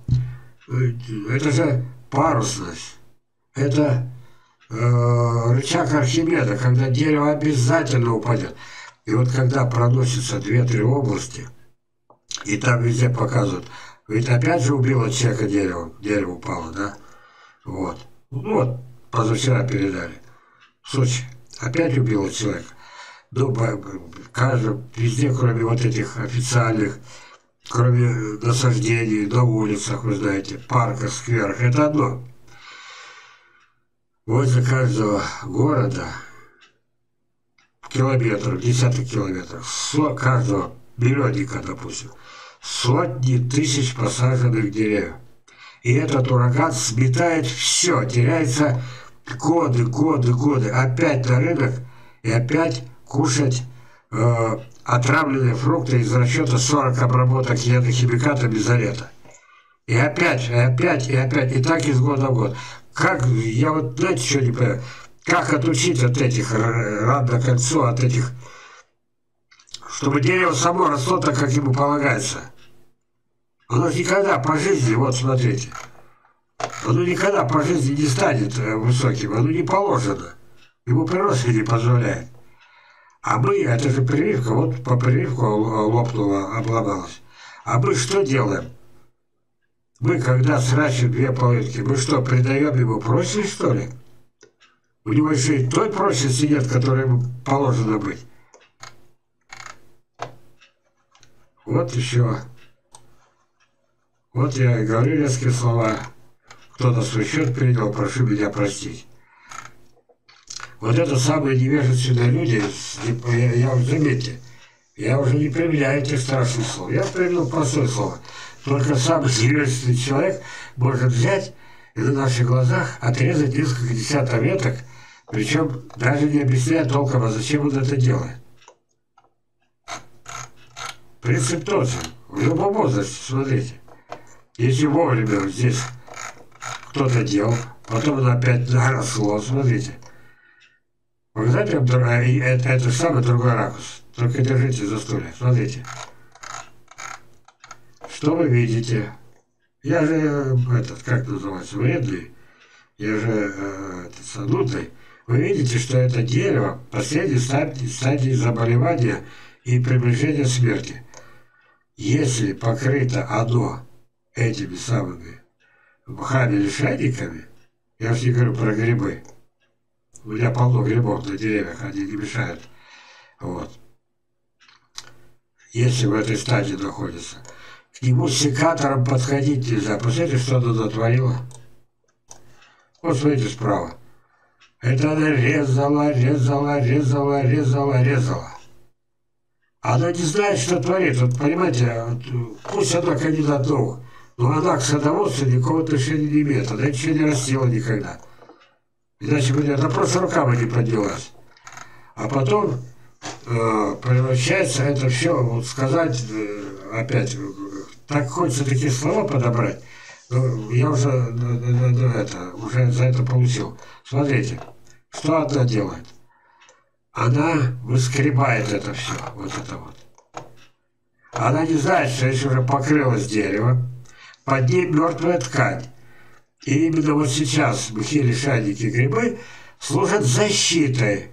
же парусность. Это рычаг Архимеда, когда дерево обязательно упадет. И вот когда проносится 2-3 области, и там везде показывают, ведь опять же убило человека дерево упало, да? Вот. Ну вот, позавчера передали. В Сочи. Опять убило человека. Ну, везде, кроме вот этих официальных, кроме насаждений на улицах, вы знаете, парках, скверах, это одно. Возле каждого города километров, десяток километров, каждого миллионника, допустим, сотни тысяч посаженных деревьев. И этот ураган сметает все, теряется годы. Опять на рынок и опять кушать отравленные фрукты из расчета 40 обработок ядохимикатами за лето. И опять. И так из года в год. Как, я вот, знаете, что не понимаю, как отучить от этих ран на кольцо, от этих, чтобы дерево само росло так, как ему полагается. Оно же никогда по жизни, вот смотрите, оно никогда по жизни не станет высоким, оно не положено. Ему природа не позволяет. А мы, это же прививка, вот по прививку лопнула, обломалась. А мы что делаем? Мы, когда сращиваем 2 половинки, мы что, придаем ему прочность, что ли? У него еще и той прочности нет, которой ему положено быть. Вот еще. Вот я и говорю резкие слова. Кто на свой счет принял, прошу меня простить. Вот это самые невежественные люди, я уже, заметьте, я уже не применяю этих страшных слов. Я применил простое слово. Только самый невежественный человек может взять и на наших глазах отрезать несколько десятков веток, причем даже не объясняя толком, а зачем он это делает. Принцип тот же. В любом возрасте, смотрите. Если вовремя здесь кто-то делал, потом оно опять наросло, смотрите. Показать вам, это самый другой ракурс. Только держите за стулья, смотрите. Что вы видите? Я же, как называется, вредный. Я же, нудный. Вы видите, что это дерево в последней стадии заболевания и приближения смерти. Если покрыто оно этими самыми мхами или шайниками, я же не говорю про грибы, у меня полно грибов на деревьях, они не мешают, вот. Если в этой стадии находится, к нему с секатором подходить нельзя. Посмотрите, что она натворила. Вот смотрите справа. Это она резала. Она не знает, что творит. Вот понимаете, пусть она кандидат наук, но она к садоводству никакого отношения не имеет. Она ничего не растила никогда. Иначе бы она просто руками не поднялась. А потом превращается это все, вот сказать опять, так хочется такие слова подобрать, но я уже за это получил. Смотрите, что она делает? Она выскребает это все, вот это вот. Она не знает, что если уже покрылось дерево, под ней мертвая ткань. И именно вот сейчас мхи, лишайники, грибы служат защитой,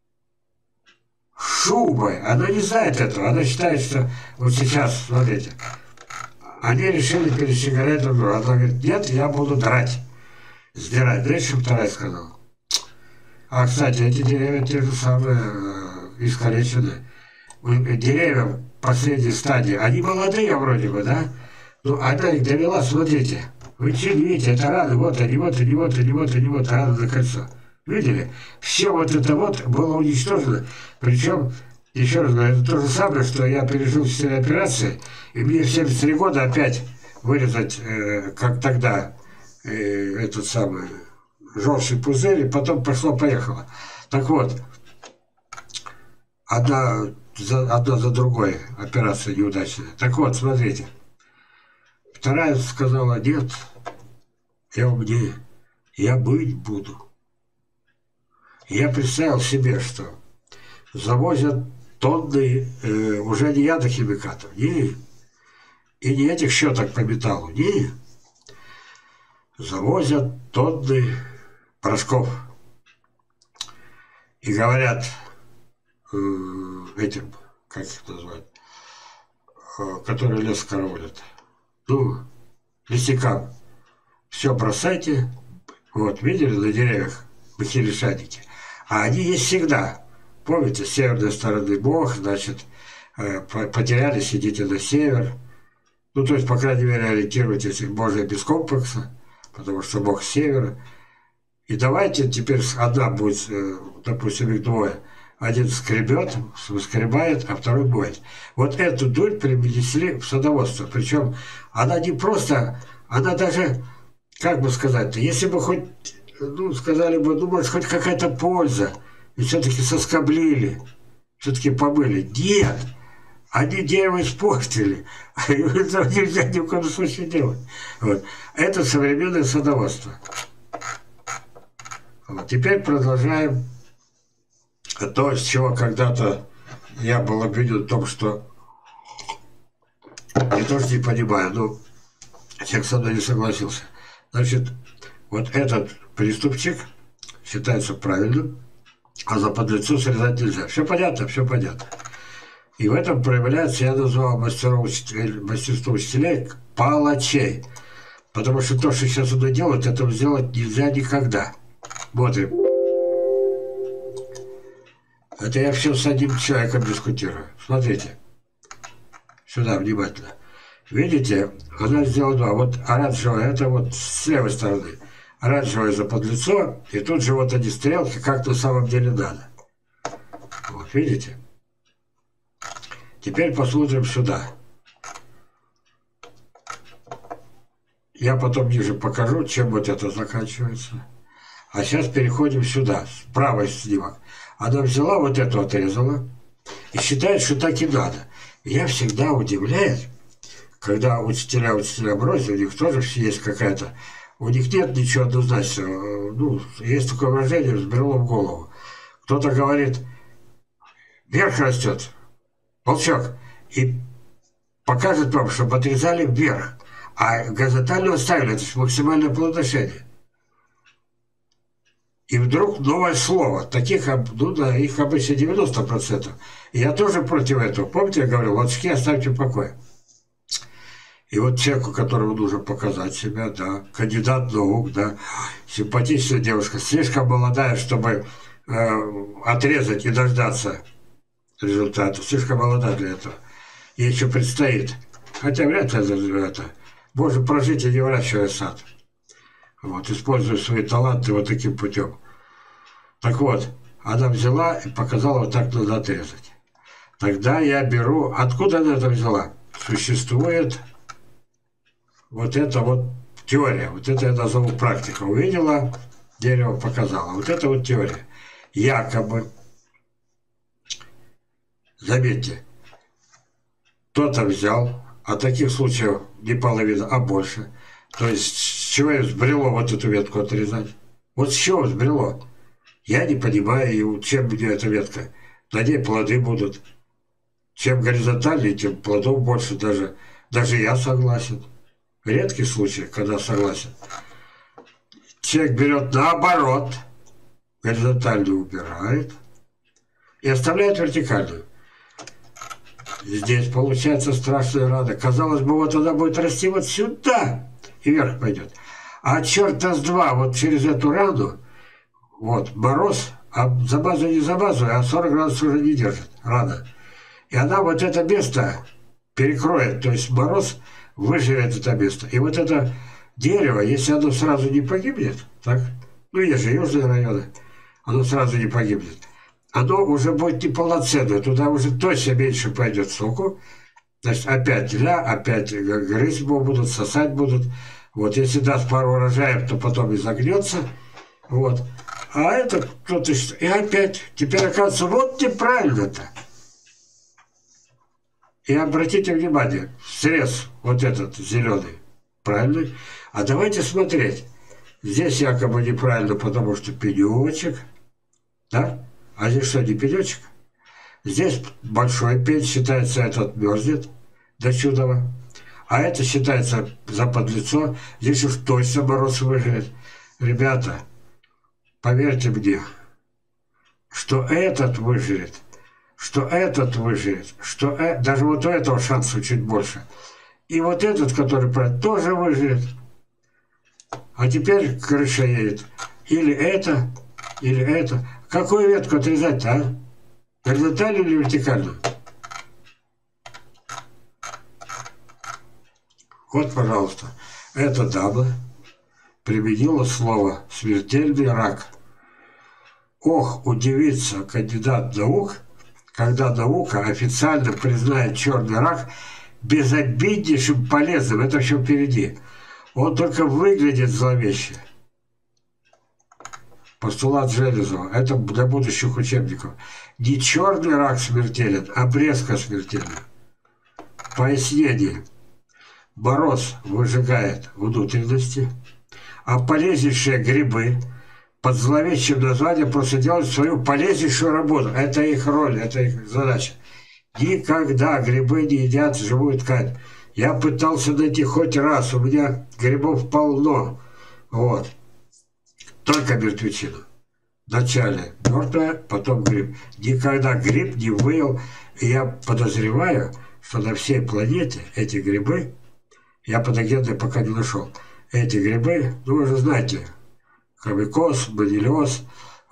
шубой. Она не знает этого. Она считает, что вот сейчас, смотрите, они решили пересигарить друг друга. Она говорит, нет, я буду драть, сдирать. Знаете, что вторая сказала? А, кстати, эти деревья те же самые искалеченные. Деревья в последней стадии, они молодые вроде бы, да? Ну, она их довела, смотрите. Вы что не видите, это раны, вот они, вот они, вот они, вот они, вот раны на кольцо. Видели? Все вот это вот было уничтожено. Причем, еще раз говорю, это то же самое, что я пережил все операции, и мне в 73 года опять вырезать, как тогда, этот самый желчный пузырь, и потом пошло-поехало. Так вот, одна за другой операция неудачная. Так вот, смотрите. Вторая сказала, нет, я умнее, я быть буду. Я представил себе, что завозят тонны уже не ядохимикатов, не, и не этих щеток по металлу, не, завозят тонны порошков. И говорят этим, как их называют, которые лес коровлят, ну, лесникам, все бросайте, вот, видели на деревьях мхи, лишайники, а они есть всегда. Помните, с северной стороны Бог, значит, потерялись, идите на север. Ну, то есть, по крайней мере, ориентируйтесь в Божие без комплекса, потому что Бог с севера. И давайте теперь одна будет, допустим, их двое. Один скребет, выскребает, а второй моет. Вот эту дурь принесли в садоводство. Причем она не просто, она даже, как бы сказать-то, если бы хоть, ну, сказали бы, ну, может, хоть какая-то польза, и все-таки соскоблили, все-таки помыли. Нет, они дерево испортили. Это нельзя ни в коем случае делать. Вот. Это современное садоводство. Вот. Теперь продолжаем то, с чего когда-то я был обвинен в том, что я тоже не понимаю, но человек со мной не согласился. Значит, вот этот приступчик считается правильным, а за подлецу срезать нельзя. Все понятно, все понятно. И в этом проявляется, я назвал мастерство учителей палачей. Потому что то, что сейчас он делает, этого сделать нельзя никогда. Смотрим. Это я все с одним человеком дискутирую. Смотрите. Сюда, внимательно. Видите, она сделала два. Вот оранжевая, это вот с левой стороны. Оранжевая за подлицо, и тут же вот они стрелки, как на самом деле надо. Вот, видите? Теперь посмотрим сюда. Я потом ниже покажу, чем вот это заканчивается. А сейчас переходим сюда, с правой снимок. Она взяла вот эту, отрезала, и считает, что так и надо. Я всегда удивляюсь, когда учителя бросили, у них тоже есть какая-то... У них нет ничего однозначного. Ну, есть такое выражение, взбрело в голову. Кто-то говорит, вверх растет, волчок, и покажет вам, чтобы отрезали вверх, а горизонтально оставили, это же максимальное плодоношение. И вдруг новое слово. Таких, ну да, их обычно 90%. И я тоже против этого. Помните, я говорил, волчки оставьте в покое. И вот человеку, которому нужно показать себя, да, кандидат наук, да, симпатичная девушка, слишком молодая, чтобы отрезать и дождаться результата. Слишком молода для этого. Ей еще предстоит. Хотя вряд ли это. Можно прожить и не выращивая сад. Вот, используя свои таланты вот таким путем. Так вот, она взяла и показала, вот так надо отрезать. Тогда я беру... Откуда она это взяла? Существует вот эта вот теория. Вот это я назову практика. Увидела, дерево показала. Вот это вот теория. Якобы, заметьте, кто-то взял, а таких случаев не половина, а больше. То есть, с чего взбрело вот эту ветку отрезать? Вот с чего взбрело? Я не понимаю, чем мне эта ветка. На ней плоды будут. Чем горизонтальнее, тем плодов больше даже. Даже я согласен. редкий случай, когда согласен. Человек берет наоборот, горизонтальную убирает и оставляет вертикальную. Здесь получается страшная рана. Казалось бы, вот она будет расти вот сюда и вверх пойдет. А черта с два вот через эту рану, вот, мороз, а замазываю не замазываю, а 40 градусов уже не держит рана. И она вот это место перекроет, то есть мороз выживет это место. И вот это дерево, если оно сразу не погибнет, так, ну есть же южные районы, оно сразу не погибнет, оно уже будет неполноценное, туда уже точно меньше пойдет соку, значит, опять опять грызть будут, сосать будут. Вот, если даст пару урожаев, то потом изогнется, вот. А это кто-то... И опять, теперь оказывается, вот неправильно-то. И обратите внимание, срез вот этот зеленый, правильный. А давайте смотреть. Здесь якобы неправильно, потому что пенечек, да? А здесь что, не пенечек? Здесь большой пень, считается, этот мерзнет до чудова. А это считается за подлицо. Здесь уж точно мороз выживет. Ребята, поверьте мне, что этот выживет, что этот выживет, что даже вот у этого шансов чуть больше. И вот этот, который тоже выживет. А теперь крыша едет. Или это, или это. Какую ветку отрезать-то, а? Горизонтальную или вертикальную? Вот, пожалуйста, эта дама применила слово «смертельный рак». Ох, удивится кандидат наук, когда наука официально признает черный рак безобиднейшим полезным. Это все впереди. Он только выглядит зловеще. Постулат Железова. Это для будущих учебников. Не черный рак смертелен, а обрезка смертельна. Пояснение. Мороз выжигает внутренности, а полезнейшие грибы под зловещим названием просто делают свою полезнейшую работу. Это их роль, это их задача. Никогда грибы не едят живую ткань. Я пытался найти хоть раз, у меня грибов полно. Вот. Только мертвечина. Вначале мертвая, потом гриб. Никогда гриб не выел. И я подозреваю, что на всей планете эти грибы, я патогенные пока не нашел, эти грибы, ну вы же знаете, хомякоз, манилиоз,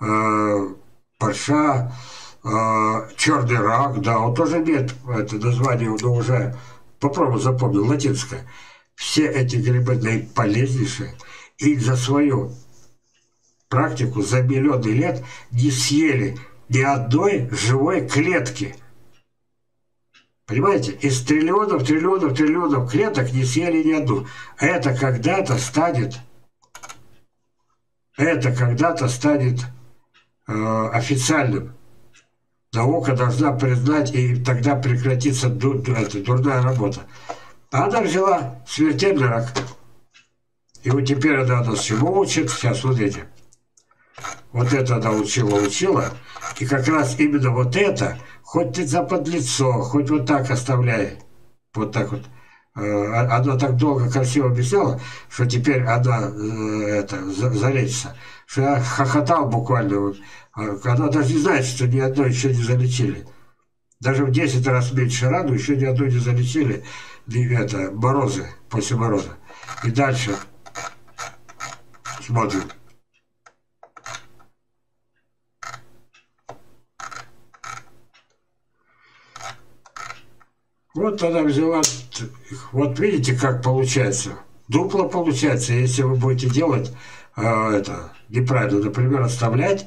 парша, черный рак, да, он тоже имеет это название, но уже попробуй запомнил, латинское. Все эти грибы наиполезнейшие, и за свою практику за миллионы лет не съели ни одной живой клетки. Понимаете? Из триллионов клеток не съели ни одну. Это когда-то станет официальным. Наука должна признать, и тогда прекратится дурная работа. А она взяла смертельный рак. И вот теперь она нас чему учит? Сейчас смотрите. Вот это она учила. И как раз именно вот это, хоть ты за подлицо, хоть вот так оставляй. Вот так вот. Она так долго красиво объясняла, что теперь она залечится. Что я хохотал буквально. Она даже не знает, что ни одной еще не залечили. Даже в 10 раз меньше рану еще ни одной не залечили. Морозы, после мороза. И дальше смотрим. Вот она взяла, вот видите, как получается. Дупло получается, если вы будете делать неправильно. Например, оставлять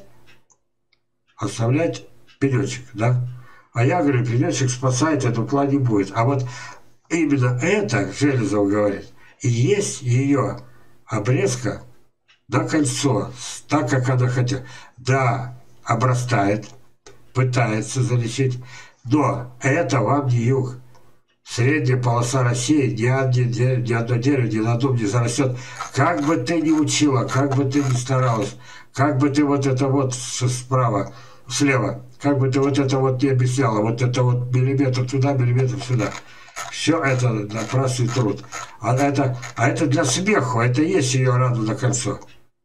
пенечек, да. А я говорю, пенечек спасает, это дупла не будет. А вот именно это, Железов говорит, и есть ее обрезка на кольцо, так, как она хотела. Да, обрастает, пытается залечить, но это вам не юг. Средняя полоса России ни одно дерево ни на одном не зарастет. Как бы ты ни учила, как бы ты ни старалась, как бы ты вот это вот слева, как бы ты вот это вот не объясняла, вот это вот миллиметр туда, миллиметр сюда. Все это напрасный труд. А это для смеху, это есть ее рано на кольцо.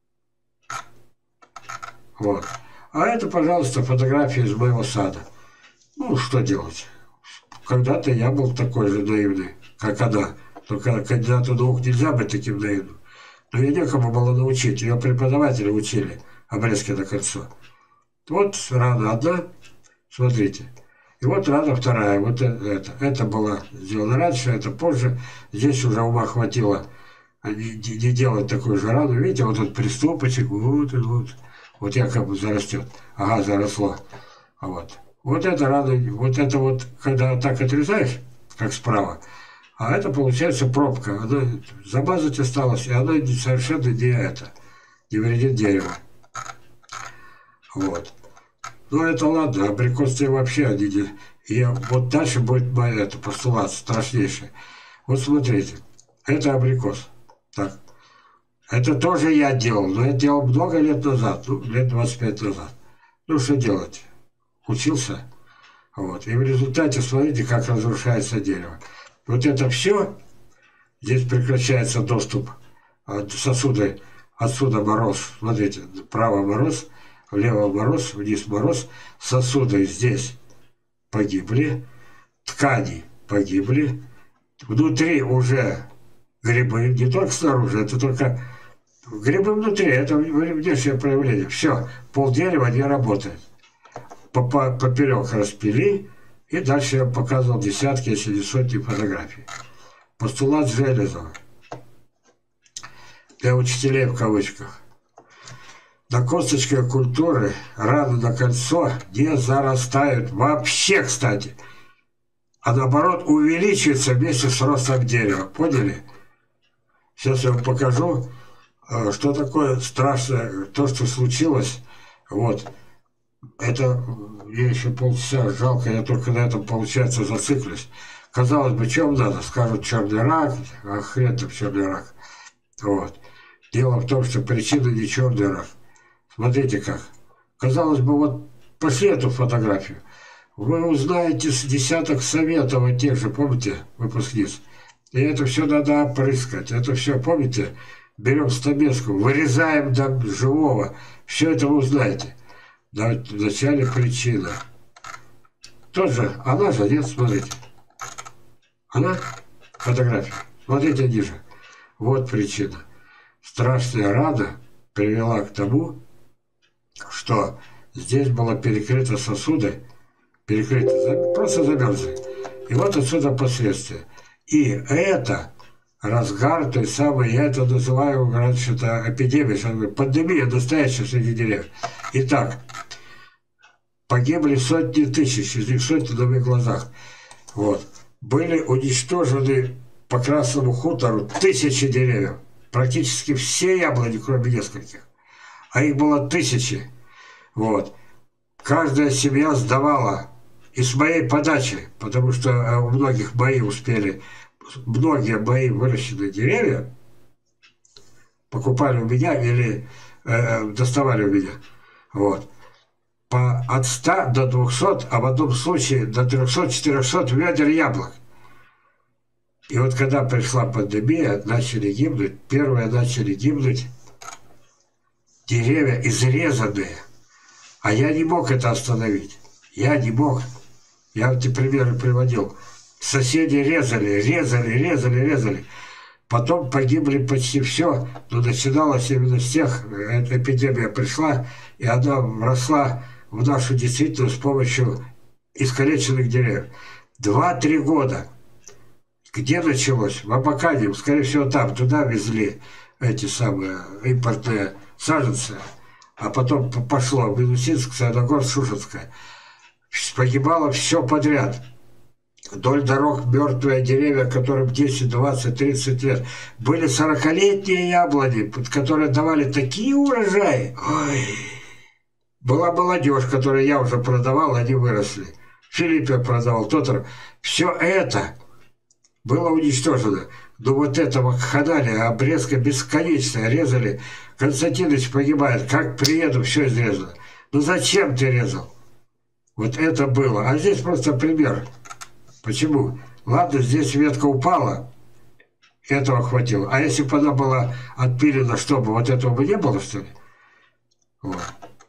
Вот. А это, пожалуйста, фотография из моего сада. Ну, что делать? Когда-то я был такой же наивный, как она. Только кандидату наук нельзя быть таким наивным. Но ее некому было научить. Ее преподаватели учили обрезки на кольцо. Вот рана одна, смотрите. И вот рана вторая. Вот это было сделано раньше, это позже. Здесь уже ума хватило не делать такую же рану. Видите, вот этот приступочек, вот якобы зарастет. Ага, заросло. Вот это рана, вот это вот, когда так отрезаешь, как справа, а это получается пробка. Она замазать осталось, и она совершенно не вредит дереву. Вот. Ну это ладно, абрикосы вообще они не... И вот дальше будет моя постулат страшнейший. Вот смотрите, это абрикос. Так. Это тоже я делал, но я делал много лет назад, ну, лет 25 назад. Ну что делать? Учился. Вот. И в результате смотрите, как разрушается дерево. Вот это все, здесь прекращается доступ сосуды, отсюда мороз, смотрите, право мороз, влево мороз, вниз мороз, сосуды здесь погибли, ткани погибли, внутри уже грибы, не только снаружи, это только грибы внутри, это внешнее проявление. Все, полдерева не работает. Поперек распили, и дальше я показывал десятки, если не сотни фотографий. Постулат Железова. Для учителей в кавычках. На косточке культуры раны на кольцо не зарастают вообще, кстати. А наоборот увеличиваются вместе с ростом дерева. Поняли? Сейчас я вам покажу, что такое страшное, то, что случилось. Вот. Это мне еще полчаса, жалко, я только на этом, получается, зациклюсь. Казалось бы, чем надо? Скажут, черный рак, а хрен там черный рак. Вот. Дело в том, что причина не черный рак. Смотрите как. Казалось бы, вот пошли эту фотографию. Вы узнаете с десяток советов от тех же, помните, выпускниц. И это все надо опрыскать. Это все, помните, берем стамеску, вырезаем до живого. Все это вы узнаете. В начале причина. Тоже, она же, нет, смотрите. Она, фотография. Смотрите ниже. Вот причина. Страшная рана привела к тому, что здесь было перекрыто сосуды, просто замерзли. И вот отсюда последствия. И это разгар той самой, я это называю раньше это эпидемия, пандемия настоящая среди деревьев. Итак, погибли сотни тысяч, из них сотни на моих глазах. Вот. Были уничтожены по Красному хутору тысячи деревьев. Практически все яблони, кроме нескольких. А их было тысячи. Вот. Каждая семья сдавала. И с моей подачи, потому что у многих мои успели, многие мои выращенные деревья покупали у меня или доставали у меня. Вот. От 100 до 200, а в одном случае до 300-400 ведер яблок. И вот когда пришла пандемия, начали гибнуть, первые начали гибнуть деревья изрезанные. А я не мог это остановить. Я не мог. Я эти примеры приводил. Соседи резали. Потом погибли почти все, но начиналось именно с тех, эта эпидемия пришла, и она росла в нашу действительность с помощью искалеченных деревьев. 2-3 года. Где началось? В Абакане, скорее всего, там, туда везли эти самые импортные саженцы, а потом пошло в Минусинск, Саяногорск, Шушенское. Погибало все подряд. Вдоль дорог мертвые деревья, которым 10, 20, 30 лет. Были 40-летние яблони, которые давали такие урожаи. Ой. Была молодежь, которую я уже продавал, они выросли. Филипп я продавал, Тотор. Все это было уничтожено. Но вот это вакханалия, обрезка бесконечная, резали. Константинович погибает, как приеду, все изрезано. Ну зачем ты резал? Вот это было. А здесь просто пример. Почему? ладно, здесь ветка упала, этого хватило. А если бы она была отпилена, чтобы вот этого бы не было, что ли? Вот.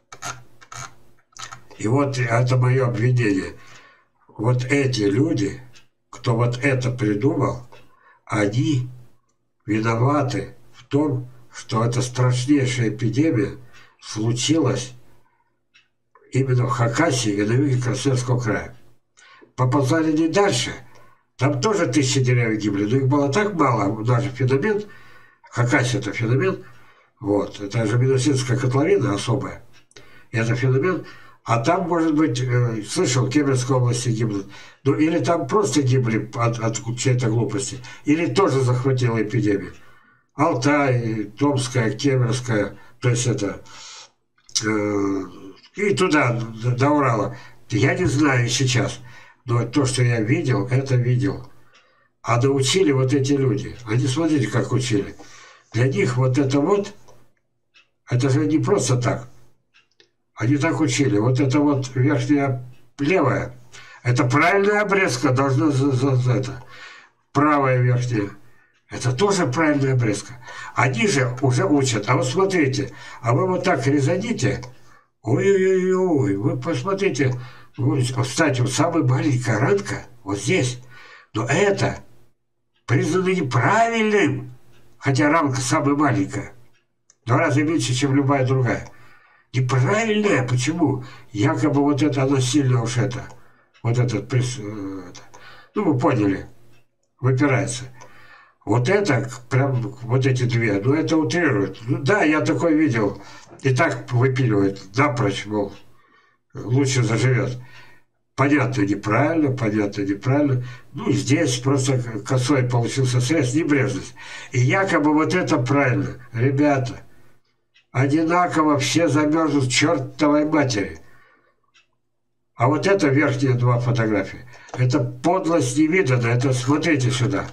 И вот это мое обвинение. Вот эти люди, кто вот это придумал, они виноваты в том, что эта страшнейшая эпидемия случилась именно в Хакасии и на юге Красноярского края. Поползали не дальше, там тоже 1000 деревьев гибли, но их было так мало, даже феномен, Хакасия это феномен, вот, это же Минусинская котловина особая, это феномен, а там, может быть, слышал, в Кемеровской области гибнут, ну или там просто гибли от чьей-то глупости, или тоже захватила эпидемия. Алтай, Томская, Кемеровская, то есть это, и туда, до Урала. Я не знаю сейчас, но то, что я видел, это видел. А научили вот эти люди. Они, смотрите, как учили. Для них вот, это же не просто так. Они так учили. Вот это вот верхняя левая, это правильная обрезка, должна это. Правая верхняя. Это тоже правильная обрезка. Они же уже учат. А вот смотрите, а вы вот так резаните. Ой-ой-ой, вы посмотрите. Кстати, вот самая маленькая ранка вот здесь. Но это признано неправильным. Хотя ранка самая маленькая. В 2 раза меньше, чем любая другая. Неправильная. Почему? Якобы вот это, оно сильно уж это. Вот этот, ну вы поняли. Выпирается. Вот это, прям вот эти две, ну это утрирует. Ну да, я такой видел. И так выпиливает, напрочь, мол, лучше заживет. Понятно, неправильно, понятно, неправильно. Ну, здесь просто косой получился срез, небрежность. И якобы вот это правильно. Ребята, одинаково все замерзнут к чертовой матери. А вот это верхние 2 фотографии. Это подлость невиданная, это смотрите сюда.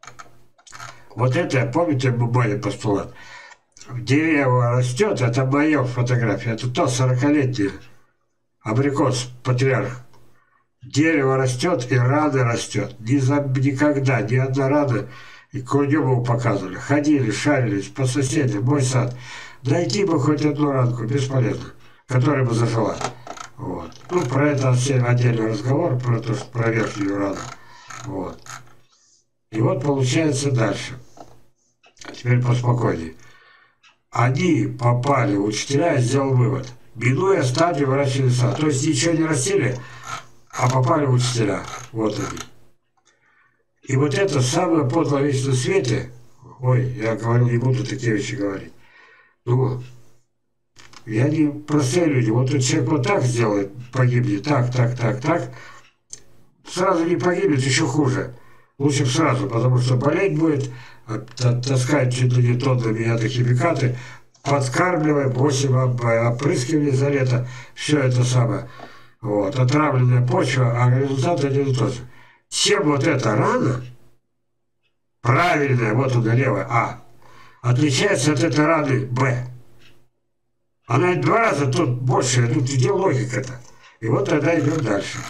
Вот это, помните, мой постулат? Дерево растет, это моя фотография, это то 40-летний абрикос, патриарх. Дерево растет и рано растет. Никогда, ни одна рана, и кругом его показывали. Ходили, шарились по соседям, мой сад. Найти бы хоть одну ранку, бесполезно, которая бы зажила. Вот. Ну, про это отдельный разговор, про верхнюю рану. Вот. И вот получается дальше. Теперь поспокойнее. Они попали, учителя, я сделал вывод. Минуя стадию выращивания сада. То есть ничего не растили, а попали учителя. Вот они. И вот это самое подлое вещь на свете. Ой, я говорю, не буду такие вещи говорить. Ну, я не простые люди. Вот этот человек вот так сделает, погибнет, так. Сразу не погибнет, еще хуже. Лучше сразу, потому что болеть будет, таскать чуть ли не тоннами ядохимикаты, подкармливаем, 8 опрыскиваний за лето, все это самое. Вот, отравленная почва, а результат один и тот же. Чем вот эта рана, правильная, вот она левая, А, отличается от этой раны Б. Она 2 раза тут больше, тут где логика-то? И вот тогда идем дальше.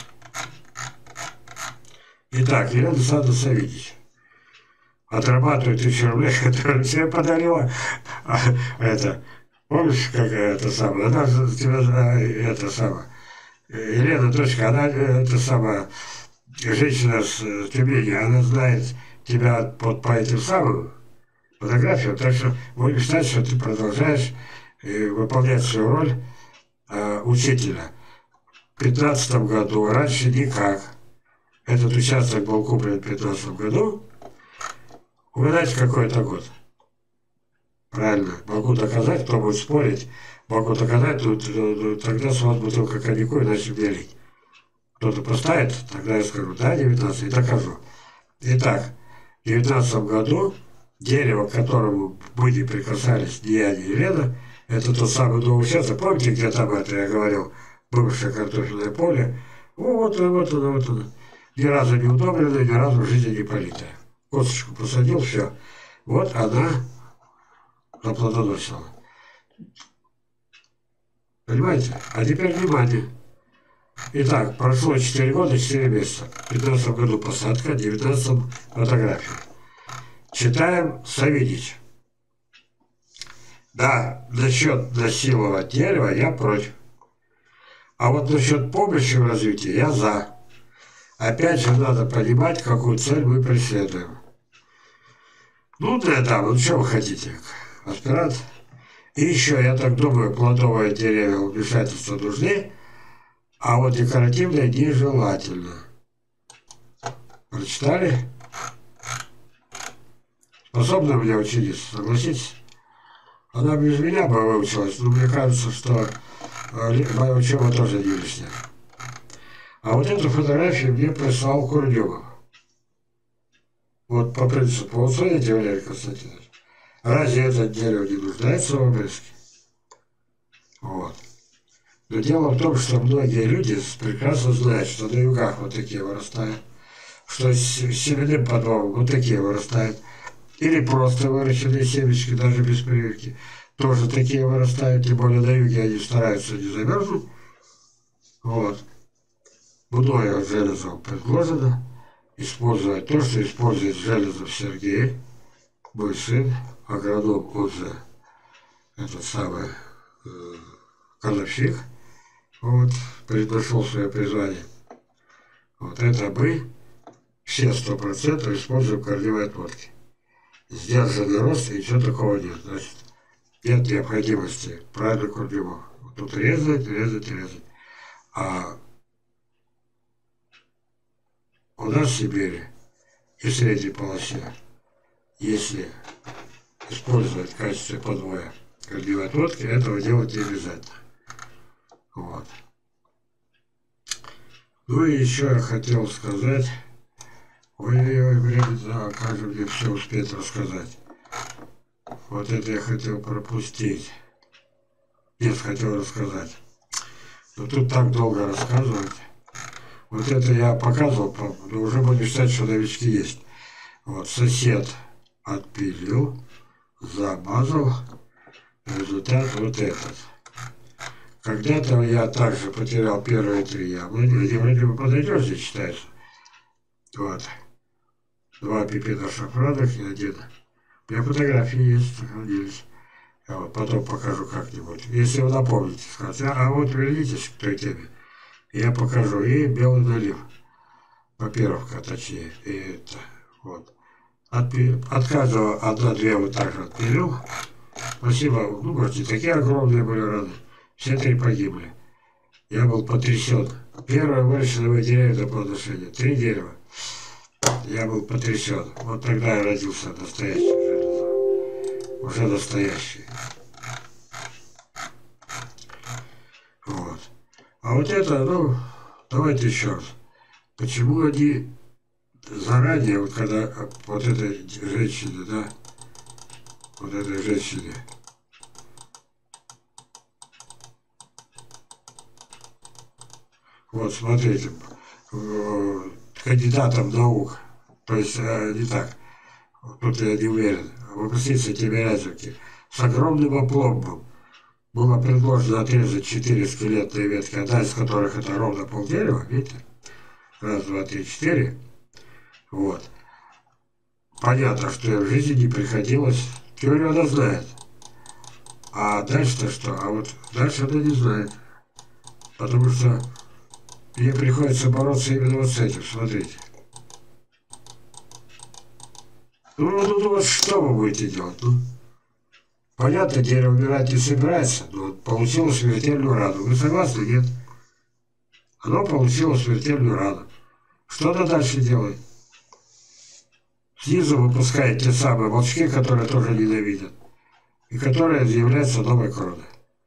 Итак, Елена Александровна Савидич отрабатывает 1000 рублей, которые тебе подарила. Это, помнишь, какая это самая? Она же тебя, это самая, Елена, дочка, она, это самая, женщина с Тюмени, она знает тебя вот по этим самым фотографиям, так что будем считать, что ты продолжаешь выполнять свою роль учителя. В 2015 году, раньше никак. Этот участок был куплен в 2015 году. Угадайте, какой это год? Правильно. Могу доказать, кто будет спорить. Могу доказать, но тогда с вас бутылка коньяку, иначе мне лить. Кто-то поставит, тогда я скажу, да, 19, и докажу. Итак, в 2019 году дерево, к которому мы не прикасались, ни я, ни Елена, это тот самый новый участок. Помните, где там это, я говорил, бывшее картофельное поле? Вот оно. Ни разу не удобренная, ни разу в жизни не политая. Косточку посадил, все. Вот она заплодоносила. Понимаете? А теперь внимание. Итак, прошло 4 года, 4 месяца. В 2015 году посадка, в 2019 фотография. Читаем Савельич. Да, насчет насиловать дерево я против. А вот насчет помощи в развитии я за. Опять же, надо понимать, какую цель мы преследуем. Ну да, ну что вы хотите, аспирант? И еще, я так думаю, плодовые деревья вмешательства нужны, а вот декоративные нежелательно. Прочитали? Способна мне ученица, согласитесь? Она без меня бы выучилась, но мне кажется, что моя учеба тоже не лишняя. А вот эту фотографию мне прислал Курдюмов. Вот по принципу, вот смотрите, Валерий Константинович, разве это дерево не нуждается в обрезке? Вот. Но дело в том, что многие люди прекрасно знают, что на югах вот такие вырастают, что с семенным подвалом вот такие вырастают, или просто выращенные семечки, даже без прививки, тоже такие вырастают, тем более на юге они стараются не замерзнуть. Вот. Мною Железов предложено использовать то, что использует Железов Сергей, мой сын, агроном, он же этот самый кладовщик, вот, предпочел свое призвание. Вот это мы все 100% используем корневые отводки. Сдержанный рост и ничего такого нет. Значит, нет необходимости правильно корневых. Тут резать. А у нас в Сибири и в средней полосе, если использовать в качестве подвоя корневые отводки, этого делать не обязательно. Вот. Ну и еще я хотел сказать, ой, время, как же мне все успеть рассказать. Вот это я хотел пропустить. Нет, хотел рассказать. Но тут так долго рассказывать. Вот это я показывал, но уже будем считать, что новички есть. Вот, сосед отпилил, замазал, результат вот этот. Когда-то я также потерял первые 3 ямы, они вроде бы подойдешь, здесь считается. Вот. 2 пипета шафранных и 1. У меня фотографии есть, сохранились. Я вот потом покажу как-нибудь. Если вы напомните, скажете, а вот вернитесь к той теме. Я покажу и белый налив. Папировка, точнее. И это, вот. От каждого 1-2 вот так же отпилил. Спасибо. Ну, может, не такие огромные были раны. Все 3 погибли. Я был потрясен. Первое выращенное деревья до плодоношения. 3 дерева. Я был потрясен. Вот тогда я родился настоящий Железов. Уже настоящий. Вот. А вот это, ну, давайте еще раз. Почему они заранее, вот когда вот этой женщине, да, вот этой женщине, вот смотрите, кандидатом наук, то есть не так, тут я не уверен, выпускница Тимирязевки, с огромным опломбом было предложено отрезать 4 скелетные ветки, одна из которых это ровно полдерева, видите? 1, 2, 3, 4. Вот. Понятно, что в жизни не приходилось. Теорию она знает. А дальше-то что? А вот дальше она не знает. Потому что ей приходится бороться именно вот с этим. Смотрите. Ну вот что вы будете делать? Ну? Понятно, дерево умирать не собирается, но получило смертельную рану. Вы согласны? Нет. Оно получило смертельную рану. Что она дальше делает? Снизу выпускает те самые волчки, которые тоже ненавидят. И которые являются новой кроной.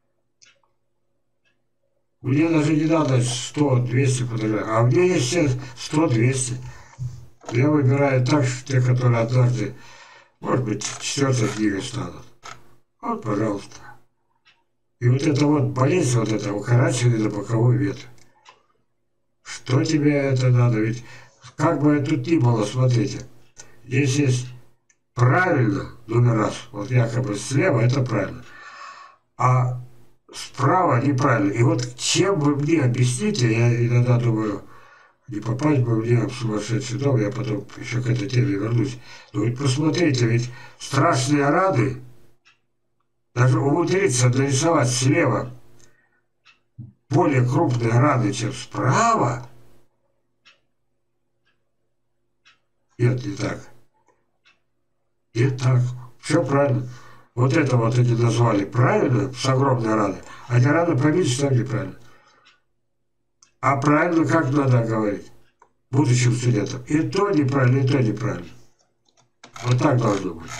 Мне даже не надо 100-200 фотографий. А у меня есть все 100-200. Я выбираю так, те, которые однажды, может быть, 4-й книгой станут. Вот, пожалуйста. И вот эта вот болезнь, вот это укорачивание на боковой ветвь. Что тебе это надо? Ведь как бы тут ни было, смотрите. Здесь есть правильно, номер раз. Вот якобы слева это правильно. А справа неправильно. И вот чем вы мне объясните, я иногда думаю, не попасть бы мне в сумасшедший дом, я потом еще к этой теме вернусь. Но ведь посмотрите, ведь страшные раны, даже умудриться нарисовать слева более крупные раны, чем справа, нет, не так. Нет, так. Все правильно. Вот это вот они назвали правильно, с огромной раной, а не рано поменьше, там неправильно. А правильно как надо говорить будущим студентам? И то неправильно, и то неправильно. Вот так должно быть.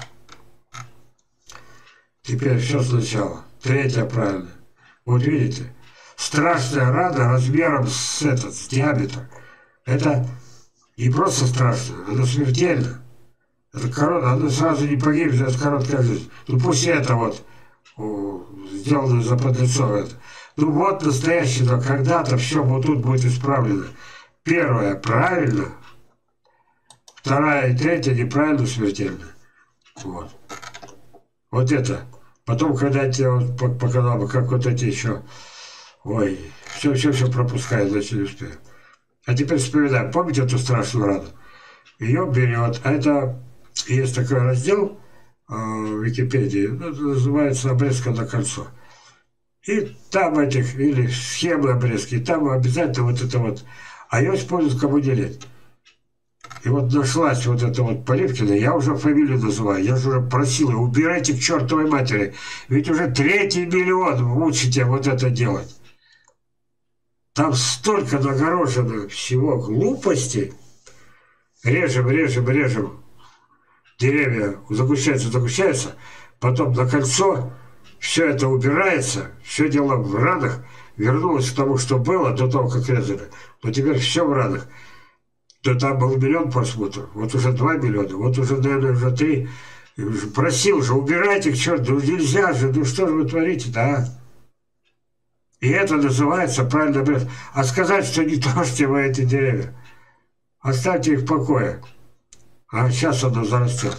Теперь все сначала. Третье правильно. Вот видите, страшная рана размером с диаметр. Это не просто страшно, это смертельно. Это она сразу не погибнет, это короткая жизнь. Ну пусть это вот сделано за подлецо. Ну вот настоящее, но когда-то все вот тут будет исправлено. Первое правильно, вторая и третья неправильно, смертельно. Вот. Вот это. Потом, когда я тебе вот показал бы, как вот эти еще. Ой, все пропускаю, значит не успею. А теперь вспоминаю, помните эту страшную рану? Ее берет, а это есть такой раздел в Википедии, называется «Обрезка на кольцо». И там этих, или схемы обрезки, там обязательно вот это вот. А ее используют кому не лень. И вот нашлась вот эта вот Поливкина, я уже фамилию называю, я же уже просил ее, убирайте к чертовой матери. Ведь уже 3-й миллион учите вот это делать. Там столько нагорожено всего глупостей. Режем. Деревья загущаются, потом на кольцо все это убирается, все дело в ранах, вернулось к тому, что было до того, как резали. Но теперь все в ранах. То там был 1 миллион просмотров, вот уже 2 миллиона, вот уже, наверное, уже 3. Просил же, убирайте к черту, ну нельзя же, ну что же вы творите-то, а? И это называется правильно обрез. А сказать, что не трожьте вы эти деревья, оставьте их в покое. А сейчас оно зарастет.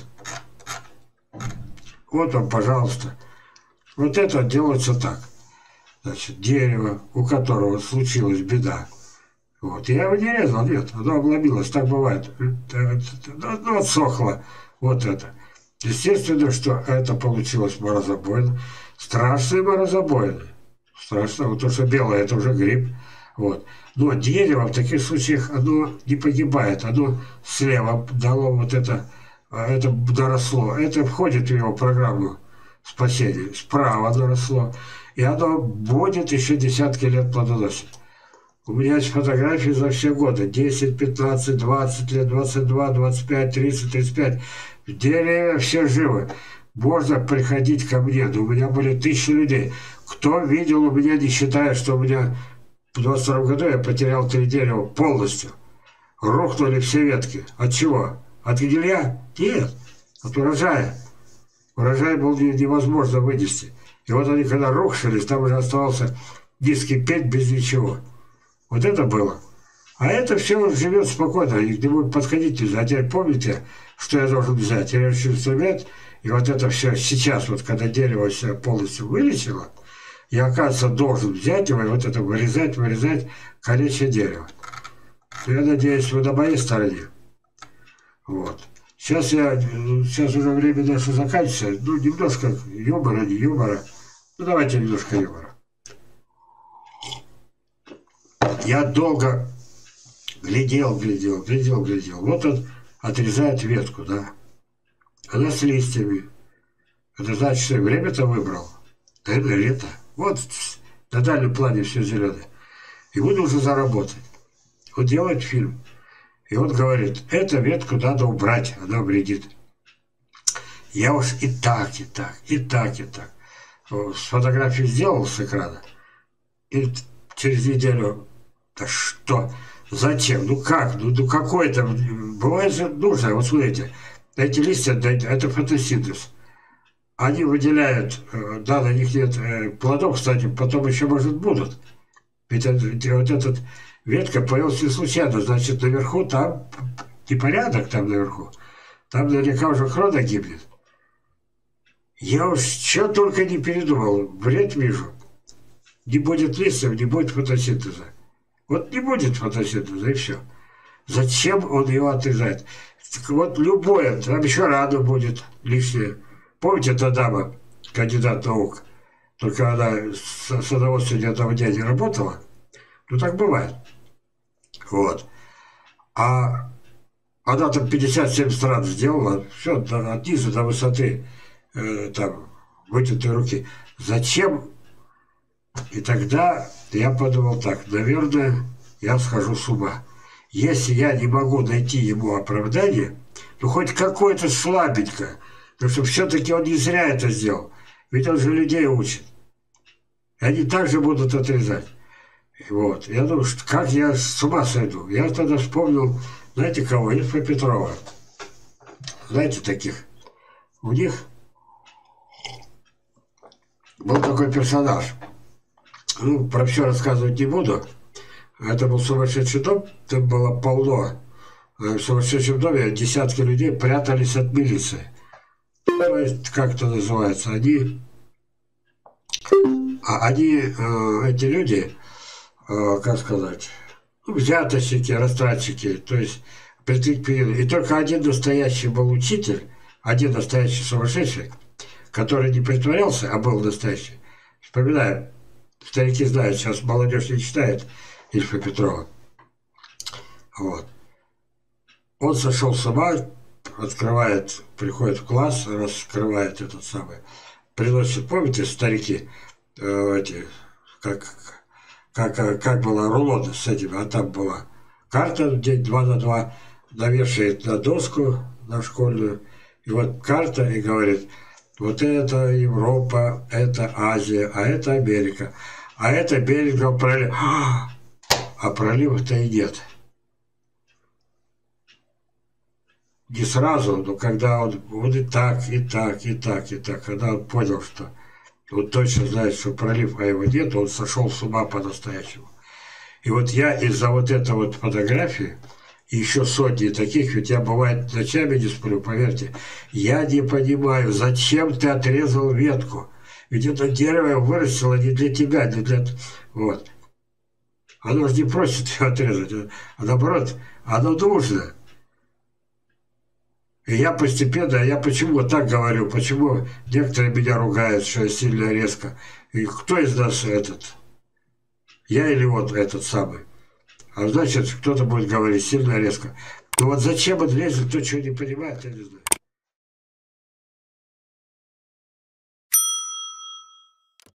Вот вам, пожалуйста. Вот это делается так. Значит, дерево, у которого случилась беда. Вот. Я его не резал, нет, оно обломилось, так бывает. Оно отсохло. Вот это. Естественно, что это получилось морозобойно. Страшные морозобойные. Страшно, вот то, что белое, это уже гриб. Вот. Но дерево в таких случаях, оно не погибает, оно слева дало вот это доросло, это входит в его программу спасения, справа доросло, и оно будет еще десятки лет плодоносить. У меня есть фотографии за все годы, 10, 15, 20 лет, 22, 25, 30, 35, деревья все живы. Можно приходить ко мне, но у меня были 1000 людей. Кто видел у меня, не считая, что у меня в 22 году я потерял 3 дерева полностью. Рухнули все ветки. От чего? От гнилья? Нет. От урожая. Урожай был невозможно вынести. И вот они когда рухнулись, там уже оставался низкий пень без ничего. Вот это было. А это все живет спокойно. И к нему подходить нельзя. А теперь помните, что я должен взять? Режущий инструмент. И вот это все сейчас, вот когда дерево себя полностью вылечило, я, оказывается, должен взять его и вот это вырезать, калечье дерево. Я надеюсь, вы на моей стороне. Вот. Сейчас уже время наше заканчивается. Ну, немножко юмора, не юмора. Ну, давайте немножко юмора. Я долго глядел. Вот он отрезает ветку, да. Она с листьями. Это значит, что время-то выбрал. Наверное, лето. Вот на дальнем плане все зеленое. Ему нужно заработать. Он делает фильм. И он говорит, эту ветку надо убрать, она вредит. Я уж и так. С фотографии сделал с экрана. И через неделю, да что, зачем, ну как, ну какой-то, бывает же нужно, вот смотрите, эти листья, это фотосинтез. Они выделяют, да, на них нет плодов, кстати, потом еще, может, будут. Ведь вот эта ветка появилась не случайно, значит, наверху там непорядок там наверху. Там наверняка уже крона гибнет. Я уж что только не передумал, бред вижу. Не будет листьев, не будет фотосинтеза. Вот не будет фотосинтеза, и все. Зачем он его отрезает? Так вот любое, там еще рано будет лишнее. Помните, та дама, кандидат наук, только она с садоводством ни одного дня не работала? Ну так бывает. Вот. А она там 57 стран сделала, все, от низа до высоты, там, вытянутой руки. Зачем? И тогда я подумал так, наверное, я схожу с ума. Если я не могу найти ему оправдание, то хоть какое-то слабенькое, потому что все-таки он не зря это сделал. Ведь он же людей учит. И они также будут отрезать. Вот. Я думаю, что как я с ума сойду. Я тогда вспомнил, знаете кого? Ильфа Петрова. Знаете таких? У них был такой персонаж. Ну, про все рассказывать не буду. Это был сумасшедший дом, там было полно. В сумасшедшем доме десятки людей прятались от милиции. То есть, как это называется? Эти люди, как сказать, ну, взяточники, растратчики, то есть, и только один настоящий был учитель, один настоящий сумасшедший, который не притворялся, а был настоящий. Вспоминаем, старики знают, сейчас молодежь не читает Ильфа Петрова. Вот. Он сошел с ума, открывает, приходит в класс, раскрывает этот самый, приносит, помните, старики, эти, как было рулон с этими, а там была карта, день 2 на 2, навешивает на доску, на школьную, и вот карта, и говорит, вот это Европа, это Азия, а это Америка, а это берег пролив. А пролива-то и нет. Не сразу, но когда он и так, и так, и так, и так, когда он понял, что он точно знает, что пролив, а его нет, он сошел с ума по-настоящему. И вот я из-за вот этой вот фотографии, и еще сотни таких, ведь я, бывает, ночами не сплю, поверьте, я не понимаю, зачем ты отрезал ветку? Ведь это дерево вырастило не для тебя, не для... Вот. Оно же не просит ее отрезать, а наоборот, оно нужно. И я постепенно, я почему так говорю, почему некоторые меня ругают, что я сильно резко. И кто из нас этот? Я или вот этот самый? А значит, кто-то будет говорить сильно резко. Ну вот зачем он лезет, то, чего не понимает, я не знаю.